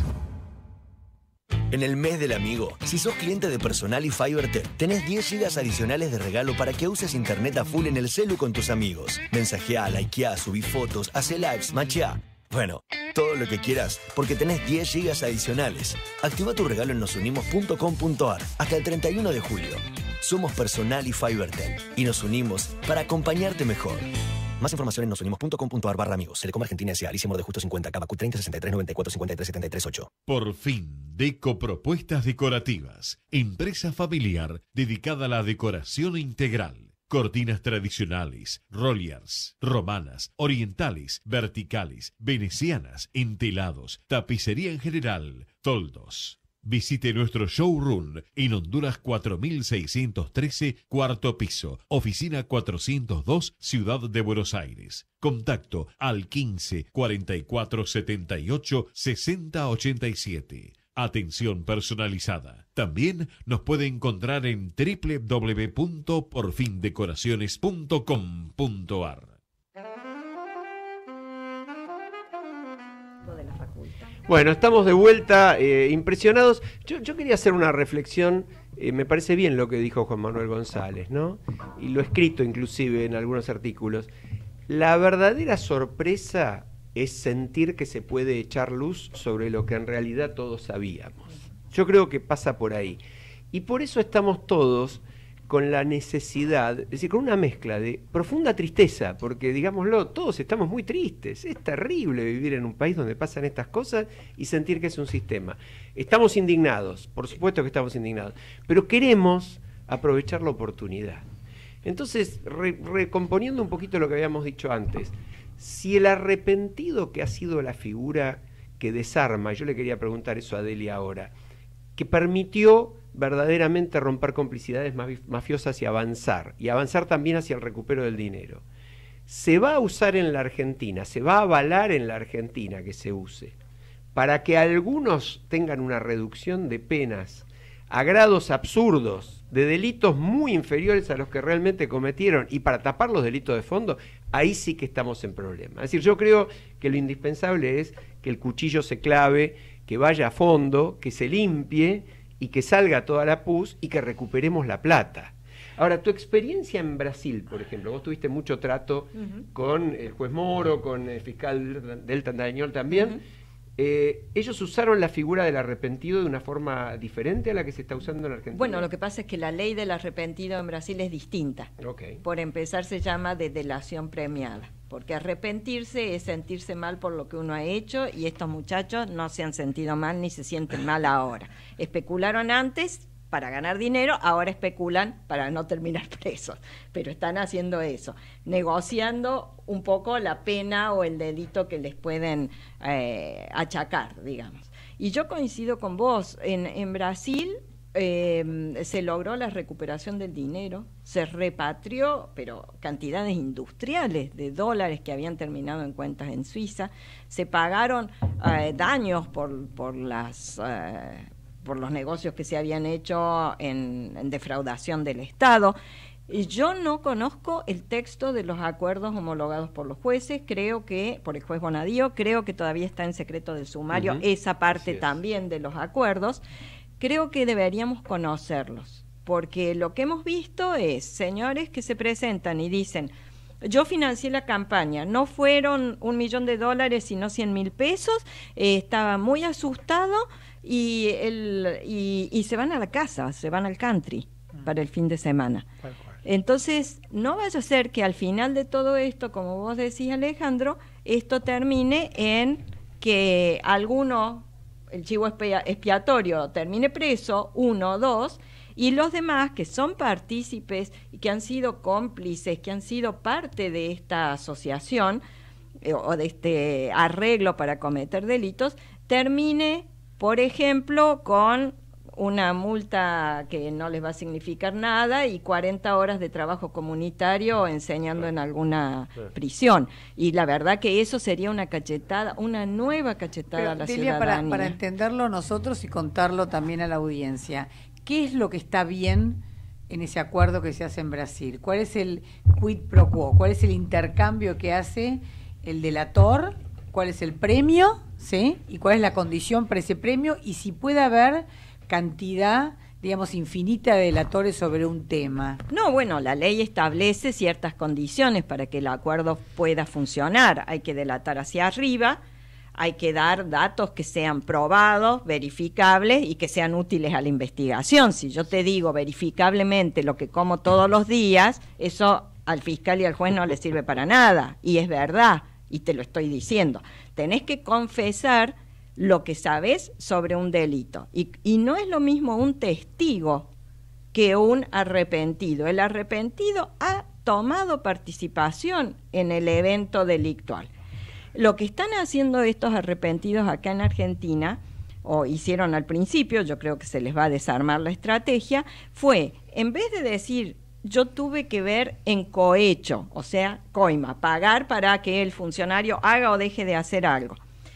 [SPEAKER 9] En el mes del amigo, si sos cliente de Personal y Fibertel, tenés diez gigas adicionales de regalo para que uses internet a full en el celu con tus amigos. Mensajeá, likeá, subí fotos, hacé lives, macheá. Bueno, todo lo que quieras, porque tenés diez gigas adicionales. Activa tu regalo en nosunimos punto com punto a r hasta el treinta y uno de julio. Somos Personal y Fibertel y nos unimos para acompañarte mejor. Más información en nosunimos punto com punto a r barra amigos. Telecom Argentina S A. Alicia Moro de Justo cincuenta, Cabacu treinta sesenta y tres noventa y cuatro cincuenta y tres setenta y tres ocho.
[SPEAKER 2] Por fin, Deco Propuestas Decorativas. Empresa familiar dedicada a la decoración integral. Cortinas tradicionales, rolliers, romanas, orientales, verticales, venecianas, entelados, tapicería en general, toldos. Visite nuestro showroom en Honduras cuatro mil seiscientos trece, cuarto piso, oficina cuatrocientos dos, Ciudad de Buenos Aires. Contacto al quince, cuarenta y cuatro, setenta y ocho, sesenta, ochenta y siete. Atención personalizada. También nos puede encontrar en w w w punto por fin decoraciones punto com punto a r.
[SPEAKER 10] Bueno, estamos de vuelta, eh, impresionados. Yo, yo quería hacer una reflexión, eh, me parece bien lo que dijo Juan Manuel González, ¿no? Y lo he escrito inclusive en algunos artículos. La verdadera sorpresa es sentir que se puede echar luz sobre lo que en realidad todos sabíamos. Yo creo que pasa por ahí. Y por eso estamos todos con la necesidad, es decir, con una mezcla de profunda tristeza, porque digámoslo, todos estamos muy tristes. Es terrible vivir en un país donde pasan estas cosas y sentir que es un sistema. Estamos indignados, por supuesto que estamos indignados, pero queremos aprovechar la oportunidad. Entonces, re, recomponiendo un poquito lo que habíamos dicho antes, si el arrepentido que ha sido la figura que desarma, yo le quería preguntar eso a Delia ahora, que permitió verdaderamente romper complicidades mafiosas y avanzar, y avanzar también hacia el recupero del dinero, se va a usar en la Argentina, se va a avalar en la Argentina que se use, para que algunos tengan una reducción de penas a grados absurdos, de delitos muy inferiores a los que realmente cometieron, y para tapar los delitos de fondo, ahí sí que estamos en problema. Es decir, yo creo que lo indispensable es que el cuchillo se clave, que vaya a fondo, que se limpie y que salga toda la pus y que recuperemos la plata. Ahora, tu experiencia en Brasil, por ejemplo, vos tuviste mucho trato uh-huh. con el juez Moro, con el fiscal Deltan Dallagnol también. Uh-huh. Eh, ellos usaron la figura del arrepentido de una forma diferente a la que se está usando en Argentina.
[SPEAKER 13] Bueno, lo que pasa es que la ley del arrepentido en Brasil es distinta.
[SPEAKER 10] Okay.
[SPEAKER 13] Por empezar, se llama de delación premiada, porque arrepentirse es sentirse mal por lo que uno ha hecho, y estos muchachos no se han sentido mal ni se sienten mal ahora. Especularon antes para ganar dinero, ahora especulan para no terminar presos, pero están haciendo eso, negociando un poco la pena o el delito que les pueden eh, achacar, digamos. Y yo coincido con vos, en, en Brasil eh, se logró la recuperación del dinero, se repatrió, pero cantidades industriales de dólares que habían terminado en cuentas en Suiza, se pagaron eh, daños por, por las... Eh, por los negocios que se habían hecho en, en defraudación del Estado. Yo no conozco el texto de los acuerdos homologados por los jueces, creo que, por el juez Bonadío, creo que todavía está en secreto del sumario, uh-huh. esa parte también de los acuerdos. Creo que deberíamos conocerlos, porque lo que hemos visto es señores que se presentan y dicen, yo financié la campaña, no fueron un millón de dólares, sino cien mil pesos, eh, estaba muy asustado, y, el, y, y se van a la casa, se van al country para el fin de semana. Entonces, no vaya a ser que al final de todo esto, como vos decís, Alejandro, esto termine en que alguno, el chivo expiatorio, termine preso, uno o dos, y los demás que son partícipes y que han sido cómplices, que han sido parte de esta asociación eh, o de este arreglo para cometer delitos, termine, por ejemplo, con una multa que no les va a significar nada y cuarenta horas de trabajo comunitario enseñando en alguna prisión. Y la verdad que eso sería una cachetada, una nueva cachetada
[SPEAKER 12] Pero,
[SPEAKER 13] a la
[SPEAKER 12] Delia,
[SPEAKER 13] ciudadanía.
[SPEAKER 12] Para, para entenderlo nosotros y contarlo también a la audiencia, ¿qué es lo que está bien en ese acuerdo que se hace en Brasil? ¿Cuál es el quid pro quo? ¿Cuál es el intercambio que hace el delator? ¿Cuál es el premio? ¿Sí? ¿Y cuál es la condición para ese premio? Y si puede haber cantidad, digamos, infinita de delatores sobre un tema.
[SPEAKER 13] No, bueno, la ley establece ciertas condiciones para que el acuerdo pueda funcionar. Hay que delatar hacia arriba, hay que dar datos que sean probados, verificables y que sean útiles a la investigación. Si yo te digo verificablemente lo que como todos los días, eso al fiscal y al juez no le sirve para nada. Y es verdad, y te lo estoy diciendo. Tenés que confesar lo que sabes sobre un delito. Y, y no es lo mismo un testigo que un arrepentido. El arrepentido ha tomado participación en el evento delictual. Lo que están haciendo estos arrepentidos acá en Argentina, o hicieron al principio, yo creo que se les va a desarmar la estrategia, fue, en vez de decir, yo tuve que ver en cohecho, o sea, coima, pagar para que el funcionario haga o deje de hacer algo.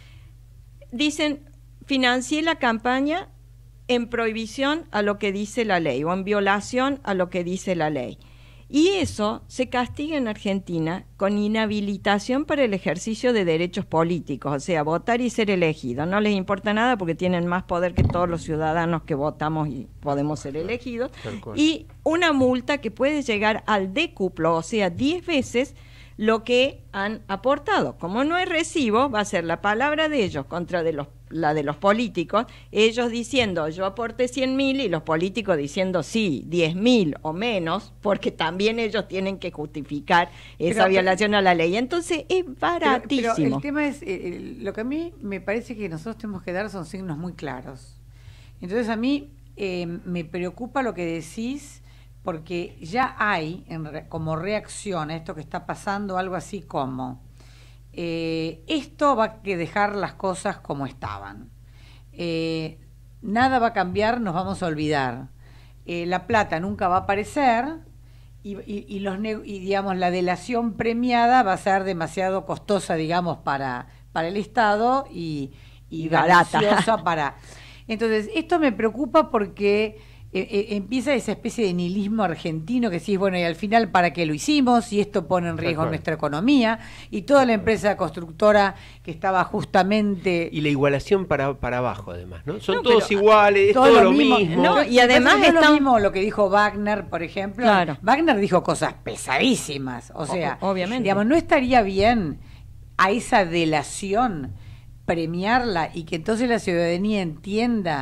[SPEAKER 13] Dicen, financié la campaña en prohibición a lo que dice la ley o en violación a lo que dice la ley. Y eso se castiga en Argentina con inhabilitación para el ejercicio de derechos políticos, o sea, votar y ser elegido. No les importa nada porque tienen más poder que todos los ciudadanos que votamos y podemos ser elegidos. Y una multa que puede llegar al décuplo, o sea, diez veces lo que han aportado. Como no hay recibo, va a ser la palabra de ellos contra de los, la de los políticos, ellos diciendo yo aporté cien mil y los políticos diciendo sí, diez mil o menos, porque también ellos tienen que justificar esa pero, violación a la ley. Entonces es baratísimo.
[SPEAKER 12] Pero, pero el tema es, eh, lo que a mí me parece que nosotros tenemos que dar son signos muy claros. Entonces a mí eh, me preocupa lo que decís, porque ya hay en re, como reacción a esto que está pasando algo así como eh, esto va a que dejar las cosas como estaban, eh, nada va a cambiar, nos vamos a olvidar, eh, la plata nunca va a aparecer y, y, y, los, y digamos la delación premiada va a ser demasiado costosa, digamos, para, para el Estado y, y, y barata para... Entonces esto me preocupa porque Eh, eh, empieza esa especie de nihilismo argentino que decís, bueno, y al final, ¿para qué lo hicimos? Y esto pone en riesgo nuestra economía, y toda la empresa constructora que estaba justamente...
[SPEAKER 10] Y la igualación para, para abajo, además, ¿no? Son
[SPEAKER 12] no,
[SPEAKER 10] todos
[SPEAKER 12] pero,
[SPEAKER 10] iguales, es todo, todo lo mismo. mismo.
[SPEAKER 12] No, y además es lo mismo lo que dijo Wagner, por ejemplo. Claro. Wagner dijo cosas pesadísimas, o sea, o, obviamente. Digamos, no estaría bien a esa delación premiarla y que entonces la ciudadanía entienda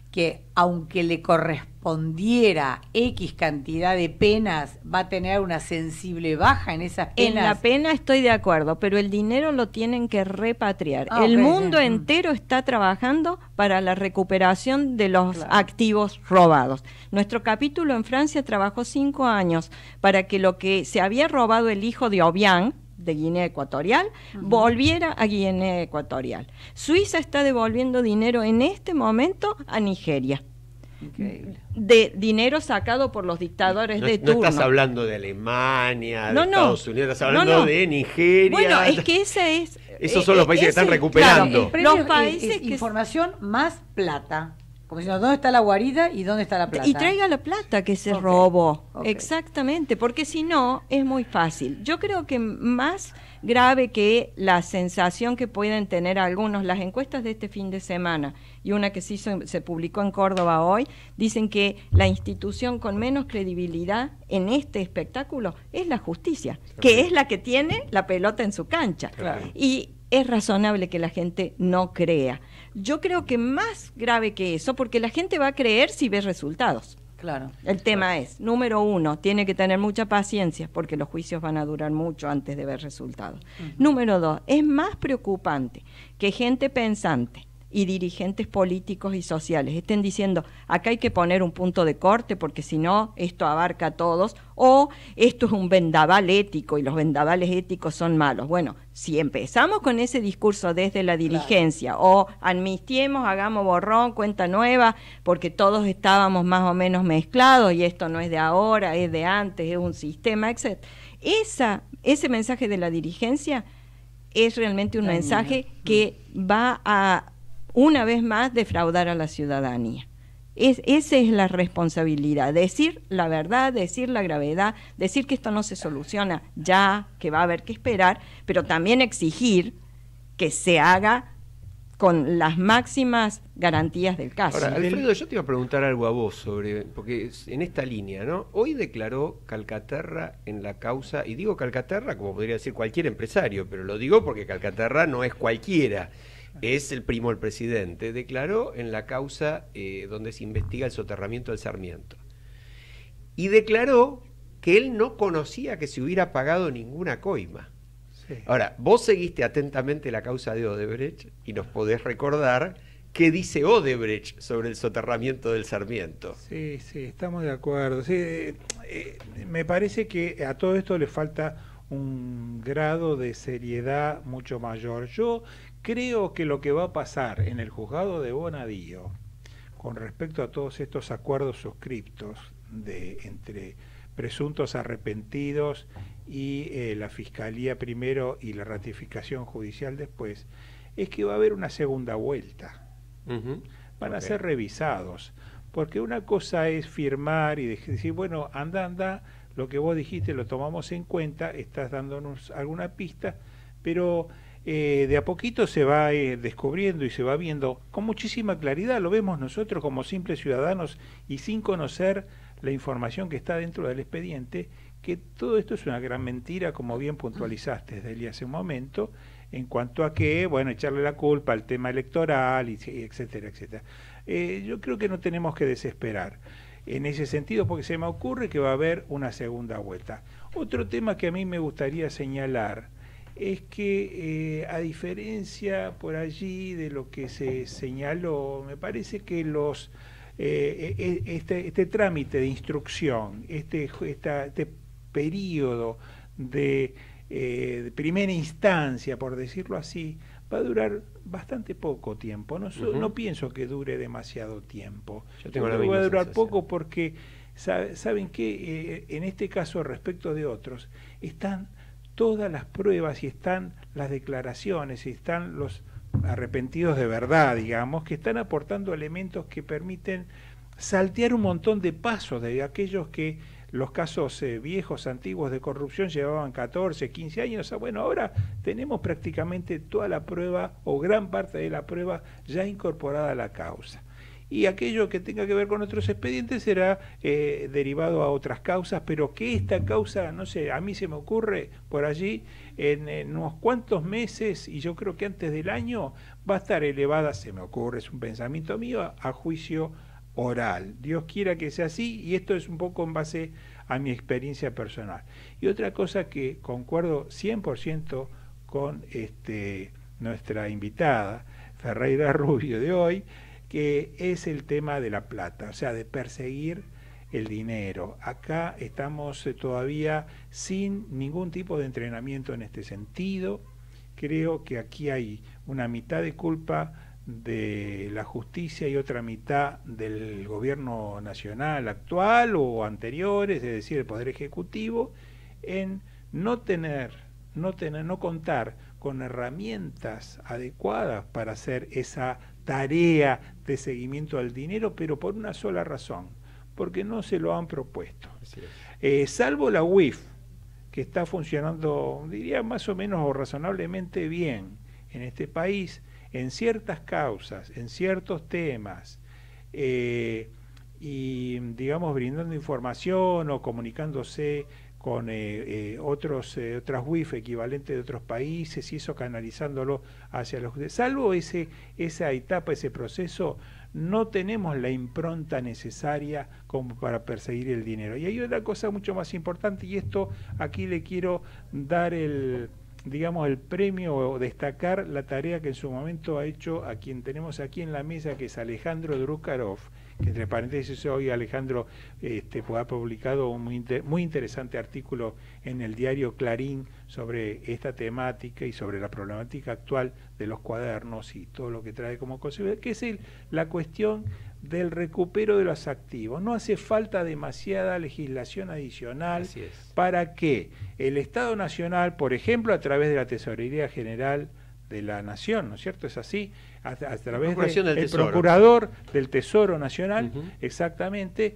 [SPEAKER 12] que aunque le correspondiera X cantidad de penas, va a tener una sensible baja en esas penas.
[SPEAKER 13] En la pena estoy de acuerdo, pero el dinero lo tienen que repatriar.
[SPEAKER 12] Ah,
[SPEAKER 13] el
[SPEAKER 12] okay,
[SPEAKER 13] mundo
[SPEAKER 12] sí.
[SPEAKER 13] entero está trabajando para la recuperación de los
[SPEAKER 12] Claro.
[SPEAKER 13] activos robados. Nuestro capítulo en Francia trabajó cinco años para que lo que se había robado el hijo de Obiang, de Guinea Ecuatorial, uh-huh. volviera a Guinea Ecuatorial. Suiza está devolviendo dinero en este momento a Nigeria.
[SPEAKER 12] Increíble.
[SPEAKER 13] De dinero sacado por los dictadores
[SPEAKER 10] no,
[SPEAKER 13] de
[SPEAKER 10] no
[SPEAKER 13] turno.
[SPEAKER 10] estás hablando de Alemania,
[SPEAKER 13] no,
[SPEAKER 10] de
[SPEAKER 13] no.
[SPEAKER 10] Estados Unidos, estás hablando
[SPEAKER 13] no, no.
[SPEAKER 10] de Nigeria.
[SPEAKER 13] Bueno, es que ese es...
[SPEAKER 10] Esos son los países que están recuperando.
[SPEAKER 12] Claro,
[SPEAKER 13] los países
[SPEAKER 12] es, es
[SPEAKER 13] que...
[SPEAKER 12] información más plata. Como diciendo, ¿dónde está la guarida y dónde está la plata?
[SPEAKER 13] Y traiga la plata que se
[SPEAKER 12] okay.
[SPEAKER 13] robó.
[SPEAKER 12] Okay.
[SPEAKER 13] Exactamente, porque si no, es muy fácil. Yo creo que más grave que la sensación que pueden tener algunos, las encuestas de este fin de semana y una que se hizo, se publicó en Córdoba hoy, dicen que la institución con menos credibilidad en este espectáculo es la justicia, que es la que tiene la pelota en su cancha.
[SPEAKER 12] Claro.
[SPEAKER 13] Y es razonable que la gente no crea. Yo creo que más grave que eso, porque la gente va a creer si ve resultados.
[SPEAKER 12] Claro.
[SPEAKER 13] El tema es, número uno, tiene que tener mucha paciencia, porque los juicios van a durar mucho antes de ver resultados. Uh-huh. Número dos, es más preocupante que gente pensante y dirigentes políticos y sociales estén diciendo, acá hay que poner un punto de corte porque si no, esto abarca a todos, o esto es un vendaval ético y los vendavales éticos son malos. Bueno, si empezamos con ese discurso desde la dirigencia, claro. o amnistiemos, hagamos borrón, cuenta nueva, porque todos estábamos más o menos mezclados y esto no es de ahora, es de antes, es un sistema, etcétera. Esa, ese mensaje de la dirigencia es realmente un Ay, mensaje no. que va a una vez más defraudar a la ciudadanía. Es, esa es la responsabilidad, decir la verdad, decir la gravedad, decir que esto no se soluciona ya, que va a haber que esperar, pero también exigir que se haga con las máximas garantías del caso.
[SPEAKER 10] Ahora, Alfredo, yo te iba a preguntar algo a vos sobre, porque en esta línea, ¿no? Hoy declaró Calcaterra en la causa, y digo Calcaterra como podría decir cualquier empresario, pero lo digo porque Calcaterra no es cualquiera. Es el primo del presidente, declaró en la causa eh, donde se investiga el soterramiento del Sarmiento. Y declaró que él no conocía que se hubiera pagado ninguna coima. Sí. Ahora, vos seguiste atentamente la causa de Odebrecht y nos podés recordar qué dice Odebrecht sobre el soterramiento del Sarmiento.
[SPEAKER 11] Sí, sí, estamos de acuerdo. Sí, eh, eh, me parece que a todo esto le falta un grado de seriedad mucho mayor. Yo creo que lo que va a pasar en el juzgado de Bonadío con respecto a todos estos acuerdos suscriptos de entre presuntos arrepentidos y eh, la fiscalía primero y la ratificación judicial después, es que va a haber una segunda vuelta. Uh-huh. Van okay. a ser revisados, porque una cosa es firmar y decir, bueno, anda, anda, lo que vos dijiste lo tomamos en cuenta, estás dándonos alguna pista, pero eh, de a poquito se va eh, descubriendo y se va viendo con muchísima claridad, lo vemos nosotros como simples ciudadanos y sin conocer la información que está dentro del expediente, que todo esto es una gran mentira, como bien puntualizaste desde el hace un momento, en cuanto a que, bueno, echarle la culpa al tema electoral, y, etcétera, etcétera. Eh, yo creo que no tenemos que desesperar en ese sentido, porque se me ocurre que va a haber una segunda vuelta. Otro tema que a mí me gustaría señalar es que, eh, a diferencia por allí de lo que se señaló, me parece que los eh, este, este trámite de instrucción, este, esta, este periodo de, eh, de primera instancia, por decirlo así, va a durar bastante poco tiempo. No, uh-huh. no pienso que dure demasiado tiempo. Yo tengo Yo la va a durar sensación. poco porque, sabe, ¿saben qué? Eh, en este caso, respecto de otros, están todas las pruebas y están las declaraciones y están los arrepentidos de verdad, digamos, que están aportando elementos que permiten saltear un montón de pasos de aquellos que los casos eh, viejos, antiguos de corrupción llevaban catorce, quince años. Bueno, ahora tenemos prácticamente toda la prueba o gran parte de la prueba ya incorporada a la causa. y aquello que tenga que ver con otros expedientes será eh, derivado a otras causas, pero que esta causa, no sé, a mí se me ocurre por allí, en, en unos cuantos meses, y yo creo que antes del año, va a estar elevada, se me ocurre, es un pensamiento mío, a, a juicio oral. Dios quiera que sea así, y esto es un poco en base a mi experiencia personal. Y otra cosa que concuerdo cien por ciento con este, nuestra invitada, Ferreira Rubio de hoy, que es el tema de la plata, o sea, de perseguir el dinero. Acá estamos eh, todavía sin ningún tipo de entrenamiento en este sentido. Creo que aquí hay una mitad de culpa de la justicia y otra mitad del gobierno nacional actual o anteriores, es decir, el Poder Ejecutivo, en no tener, no tener, no contar con herramientas adecuadas para hacer esa tarea de seguimiento al dinero, pero por una sola razón, porque no se lo han propuesto. Eh, salvo la U I F, que está funcionando, diría, más o menos o razonablemente bien en este país, en ciertas causas, en ciertos temas, eh, y digamos brindando información o comunicándose con eh, eh, otros eh, otras U I F equivalentes de otros países y eso canalizándolo hacia los... Salvo ese, esa etapa, ese proceso, no tenemos la impronta necesaria como para perseguir el dinero. Y hay otra cosa mucho más importante, y esto aquí le quiero dar el, digamos, el premio o destacar la tarea que en su momento ha hecho a quien tenemos aquí en la mesa, que es Alejandro Drukarov, que entre paréntesis hoy Alejandro este, pues, ha publicado un muy, inter, muy interesante artículo en el diario Clarín sobre esta temática y sobre la problemática actual de los cuadernos y todo lo que trae como consecuencia, que es el, la cuestión del recupero de los activos. No hace falta demasiada legislación adicional para que el Estado Nacional, por ejemplo, a través de la Tesorería General de la Nación, ¿no es cierto? Es así, a, a través del de, Procurador del Tesoro Nacional, uh-huh. exactamente,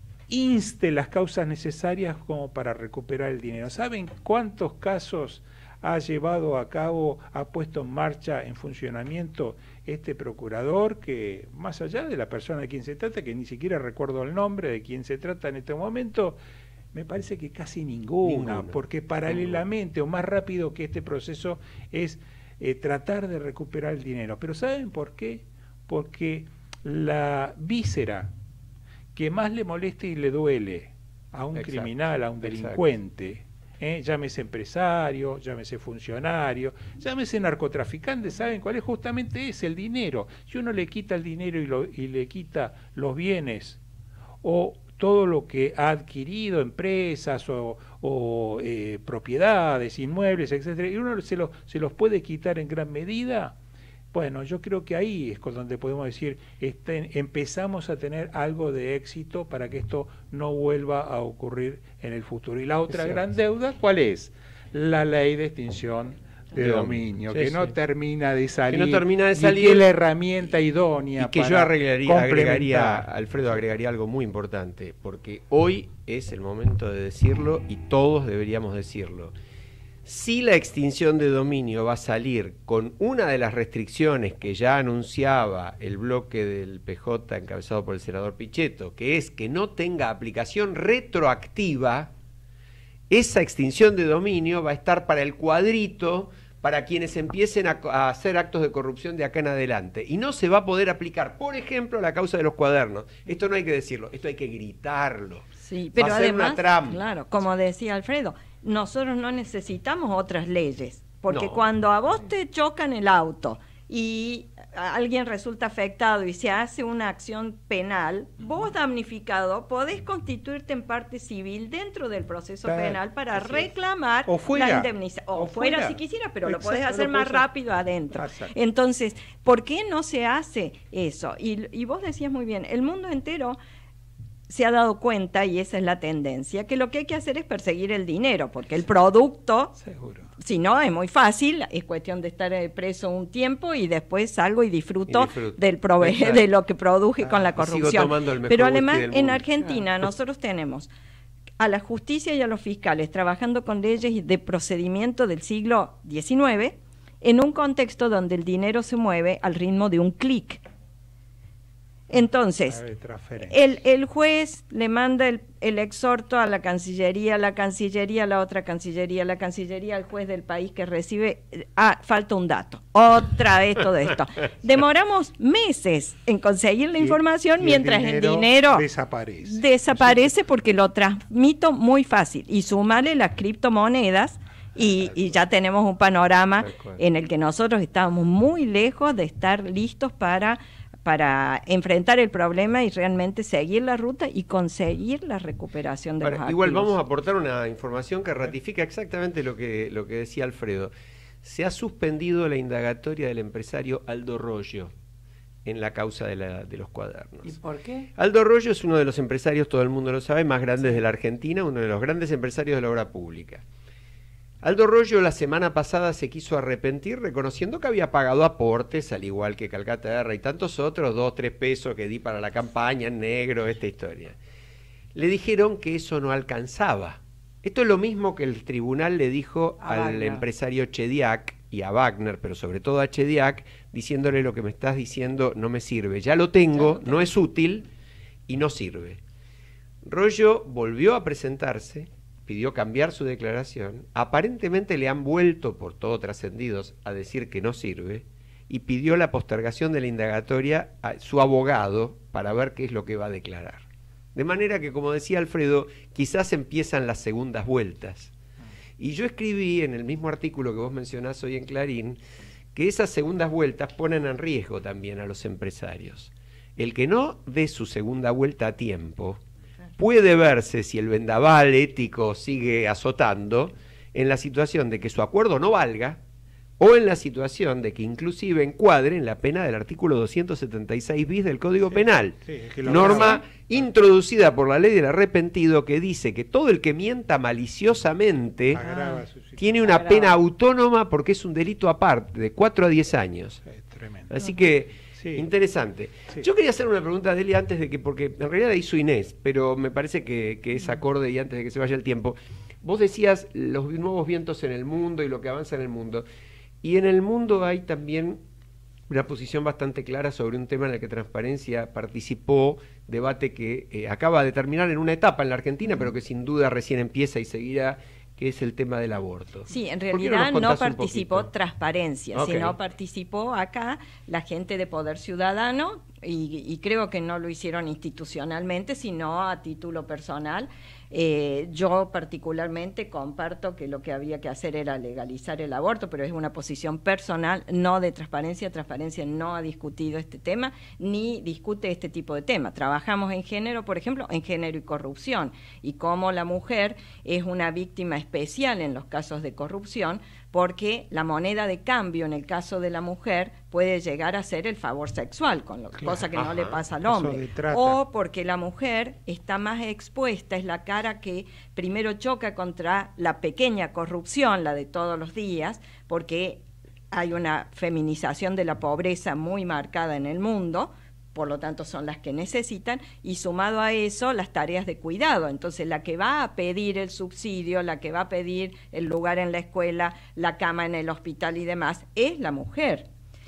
[SPEAKER 11] inste las causas necesarias como para recuperar el dinero. ¿Saben cuántos casos ha llevado a cabo, ha puesto en marcha, en funcionamiento este procurador, que más allá de la persona de quien se trata, que ni siquiera recuerdo el nombre de quien se trata en este momento, me parece que casi ninguna, ninguna. porque paralelamente ninguna. o más rápido que este proceso es Eh, tratar de recuperar el dinero. Pero ¿saben por qué? Porque la víscera que más le molesta y le duele a un exacto, criminal, a un delincuente, eh, llámese empresario, llámese funcionario, llámese narcotraficante, ¿saben cuál es? Justamente es el dinero. Si uno le quita el dinero y, lo, y le quita los bienes o todo lo que ha adquirido, empresas o, o eh, propiedades, inmuebles, etcétera, y uno se, lo, se los puede quitar en gran medida, bueno, yo creo que ahí es donde podemos decir, estén, empezamos a tener algo de éxito para que esto no vuelva a ocurrir en el futuro. Y la otra gran deuda, ¿cuál es? La ley de extinción de dominio, sí, que, sí. No termina de salir,
[SPEAKER 15] que no termina de salir,
[SPEAKER 11] y que es la herramienta idónea.
[SPEAKER 15] Y que yo agregaría, agregaría, Alfredo, agregaría algo muy importante, porque hoy es el momento de decirlo y todos deberíamos decirlo. Si la extinción de dominio va a salir con una de las restricciones que ya anunciaba el bloque del P J encabezado por el senador Pichetto, que es que no tenga aplicación retroactiva, esa extinción de dominio va a estar para el cuadrito para quienes empiecen a, a hacer actos de corrupción de acá en adelante. Y no se va a poder aplicar, por ejemplo, a la causa de los cuadernos. Esto no hay que decirlo, esto hay que gritarlo.
[SPEAKER 13] Sí, pero además, claro, como decía Alfredo, nosotros no necesitamos otras leyes, porque no. cuando a vos te chocan el auto y alguien resulta afectado y se hace una acción penal, vos damnificado podés constituirte en parte civil dentro del proceso Está, penal para reclamar la indemnización. O, o fuera, fuera si quisieras, pero Exacto, lo podés hacer lo más podés... rápido adentro. Exacto. Entonces, ¿por qué no se hace eso? Y, y vos decías muy bien, el mundo entero se ha dado cuenta, y esa es la tendencia, que lo que hay que hacer es perseguir el dinero, porque el producto, Seguro. si no, es muy fácil, es cuestión de estar preso un tiempo y después salgo y disfruto, y disfruto. del prove de lo que produje ah, con la corrupción. Pero además, en Argentina, ah. nosotros tenemos a la justicia y a los fiscales trabajando con leyes de procedimiento del siglo diecinueve, en un contexto donde el dinero se mueve al ritmo de un clic. Entonces, el, el juez le manda el, el exhorto a la Cancillería, la Cancillería, la otra Cancillería, la Cancillería al juez del país que recibe, ah, falta un dato, otra vez todo esto. Demoramos meses en conseguir la
[SPEAKER 11] Y-
[SPEAKER 13] información
[SPEAKER 11] y el
[SPEAKER 13] mientras el
[SPEAKER 11] dinero
[SPEAKER 13] dinero
[SPEAKER 11] desaparece.
[SPEAKER 13] desaparece porque lo transmito muy fácil. Y sumarle las criptomonedas y, y ya tenemos un panorama en el que nosotros estábamos muy lejos de estar listos para para enfrentar el problema y realmente seguir la ruta y conseguir la recuperación de
[SPEAKER 10] Ahora,
[SPEAKER 13] los
[SPEAKER 10] igual
[SPEAKER 13] activos.
[SPEAKER 10] vamos a aportar una información que ratifica exactamente lo que, lo que decía Alfredo. Se ha suspendido la indagatoria del empresario Aldo Rollo en la causa de, la, de los cuadernos.
[SPEAKER 12] ¿Y por qué?
[SPEAKER 10] Aldo Rollo es uno de los empresarios, todo el mundo lo sabe, más grandes de la Argentina, uno de los grandes empresarios de la obra pública. Aldo Rollo la semana pasada se quiso arrepentir reconociendo que había pagado aportes, al igual que Calcaterra y tantos otros, dos, tres pesos que di para la campaña en negro, esta historia. Le dijeron que eso no alcanzaba. Esto es lo mismo que el tribunal le dijo
[SPEAKER 12] A
[SPEAKER 10] al
[SPEAKER 12] Wagner.
[SPEAKER 10] empresario Chediak y a Wagner, pero sobre todo a Chediak, diciéndole: lo que me estás diciendo no me sirve. Ya lo tengo, no es útil y no sirve. Rollo volvió a presentarse, pidió cambiar su declaración, aparentemente le han vuelto, por todo trascendidos, a decir que no sirve, y pidió la postergación de la indagatoria a su abogado para ver qué es lo que va a declarar. De manera que, como decía Alfredo, quizás empiezan las segundas vueltas. Y yo escribí en el mismo artículo que vos mencionás hoy en Clarín, que esas segundas vueltas ponen en riesgo también a los empresarios. El que no dé su segunda vuelta a tiempo puede verse, si el vendaval ético sigue azotando, en la situación de que su acuerdo no valga, o en la situación de que inclusive encuadre en la pena del artículo doscientos setenta y seis bis del Código Penal,
[SPEAKER 11] sí, es que lo
[SPEAKER 10] norma
[SPEAKER 11] agrava.
[SPEAKER 10] introducida por la ley del arrepentido, que dice que todo el que mienta maliciosamente
[SPEAKER 11] Agrava su situación.
[SPEAKER 10] tiene una
[SPEAKER 11] Agrava.
[SPEAKER 10] pena autónoma porque es un delito aparte, de cuatro a diez años.
[SPEAKER 11] Tremendo.
[SPEAKER 10] Así que,
[SPEAKER 11] Sí.
[SPEAKER 10] interesante.
[SPEAKER 11] Sí.
[SPEAKER 10] Yo quería hacer una pregunta a Delia antes de que, porque en realidad la hizo Inés, pero me parece que, que es acorde y antes de que se vaya el tiempo. Vos decías los nuevos vientos en el mundo y lo que avanza en el mundo. Y en el mundo hay también una posición bastante clara sobre un tema en el que Transparencia participó, debate que eh, acaba de terminar en una etapa en la Argentina, pero que sin duda recién empieza y seguirá, que es el tema del aborto.
[SPEAKER 13] Sí, en
[SPEAKER 10] ¿Por qué no
[SPEAKER 13] realidad
[SPEAKER 10] nos
[SPEAKER 13] no,
[SPEAKER 10] contás un
[SPEAKER 13] participó
[SPEAKER 10] poquito?
[SPEAKER 13] Transparencia,
[SPEAKER 10] Ok.
[SPEAKER 13] sino participó acá la gente de Poder Ciudadano y, y creo que no lo hicieron institucionalmente, sino a título personal. Eh, yo particularmente comparto que lo que había que hacer era legalizar el aborto, pero es una posición personal, no de Transparencia. Transparencia no ha discutido este tema, ni discute este tipo de tema. Trabajamos en género, por ejemplo, en género y corrupción, y cómo la mujer es una víctima especial en los casos de corrupción, porque la moneda de cambio en el caso de la mujer puede llegar a ser el favor sexual, con lo,
[SPEAKER 11] Claro.
[SPEAKER 13] cosa que no
[SPEAKER 11] Ajá.
[SPEAKER 13] le pasa al
[SPEAKER 11] Caso
[SPEAKER 13] hombre.
[SPEAKER 11] de trata.
[SPEAKER 13] O porque la mujer está más expuesta, es la cara que primero choca contra la pequeña corrupción, la de todos los días, porque hay una feminización de la pobreza muy marcada en el mundo, por lo tanto son las que necesitan, y sumado a eso las tareas de cuidado. Entonces la que va a pedir el subsidio, la que va a pedir el lugar en la escuela, la cama en el hospital y demás, es la mujer.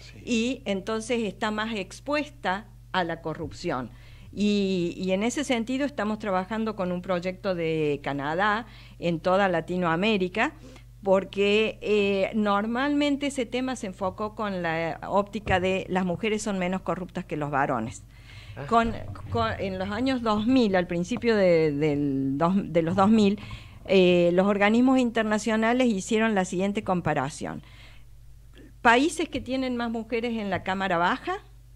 [SPEAKER 13] Y entonces está más expuesta a la corrupción. Y, y en ese sentido estamos trabajando con un proyecto de Canadá en toda Latinoamérica, porque eh, normalmente ese tema se enfocó con la óptica de las mujeres son menos corruptas que los varones. Con, con- en los años dos mil, al principio de, del dos- de los dos mil, eh, los organismos internacionales hicieron la siguiente comparación. Países que tienen más mujeres en la Cámara Baja,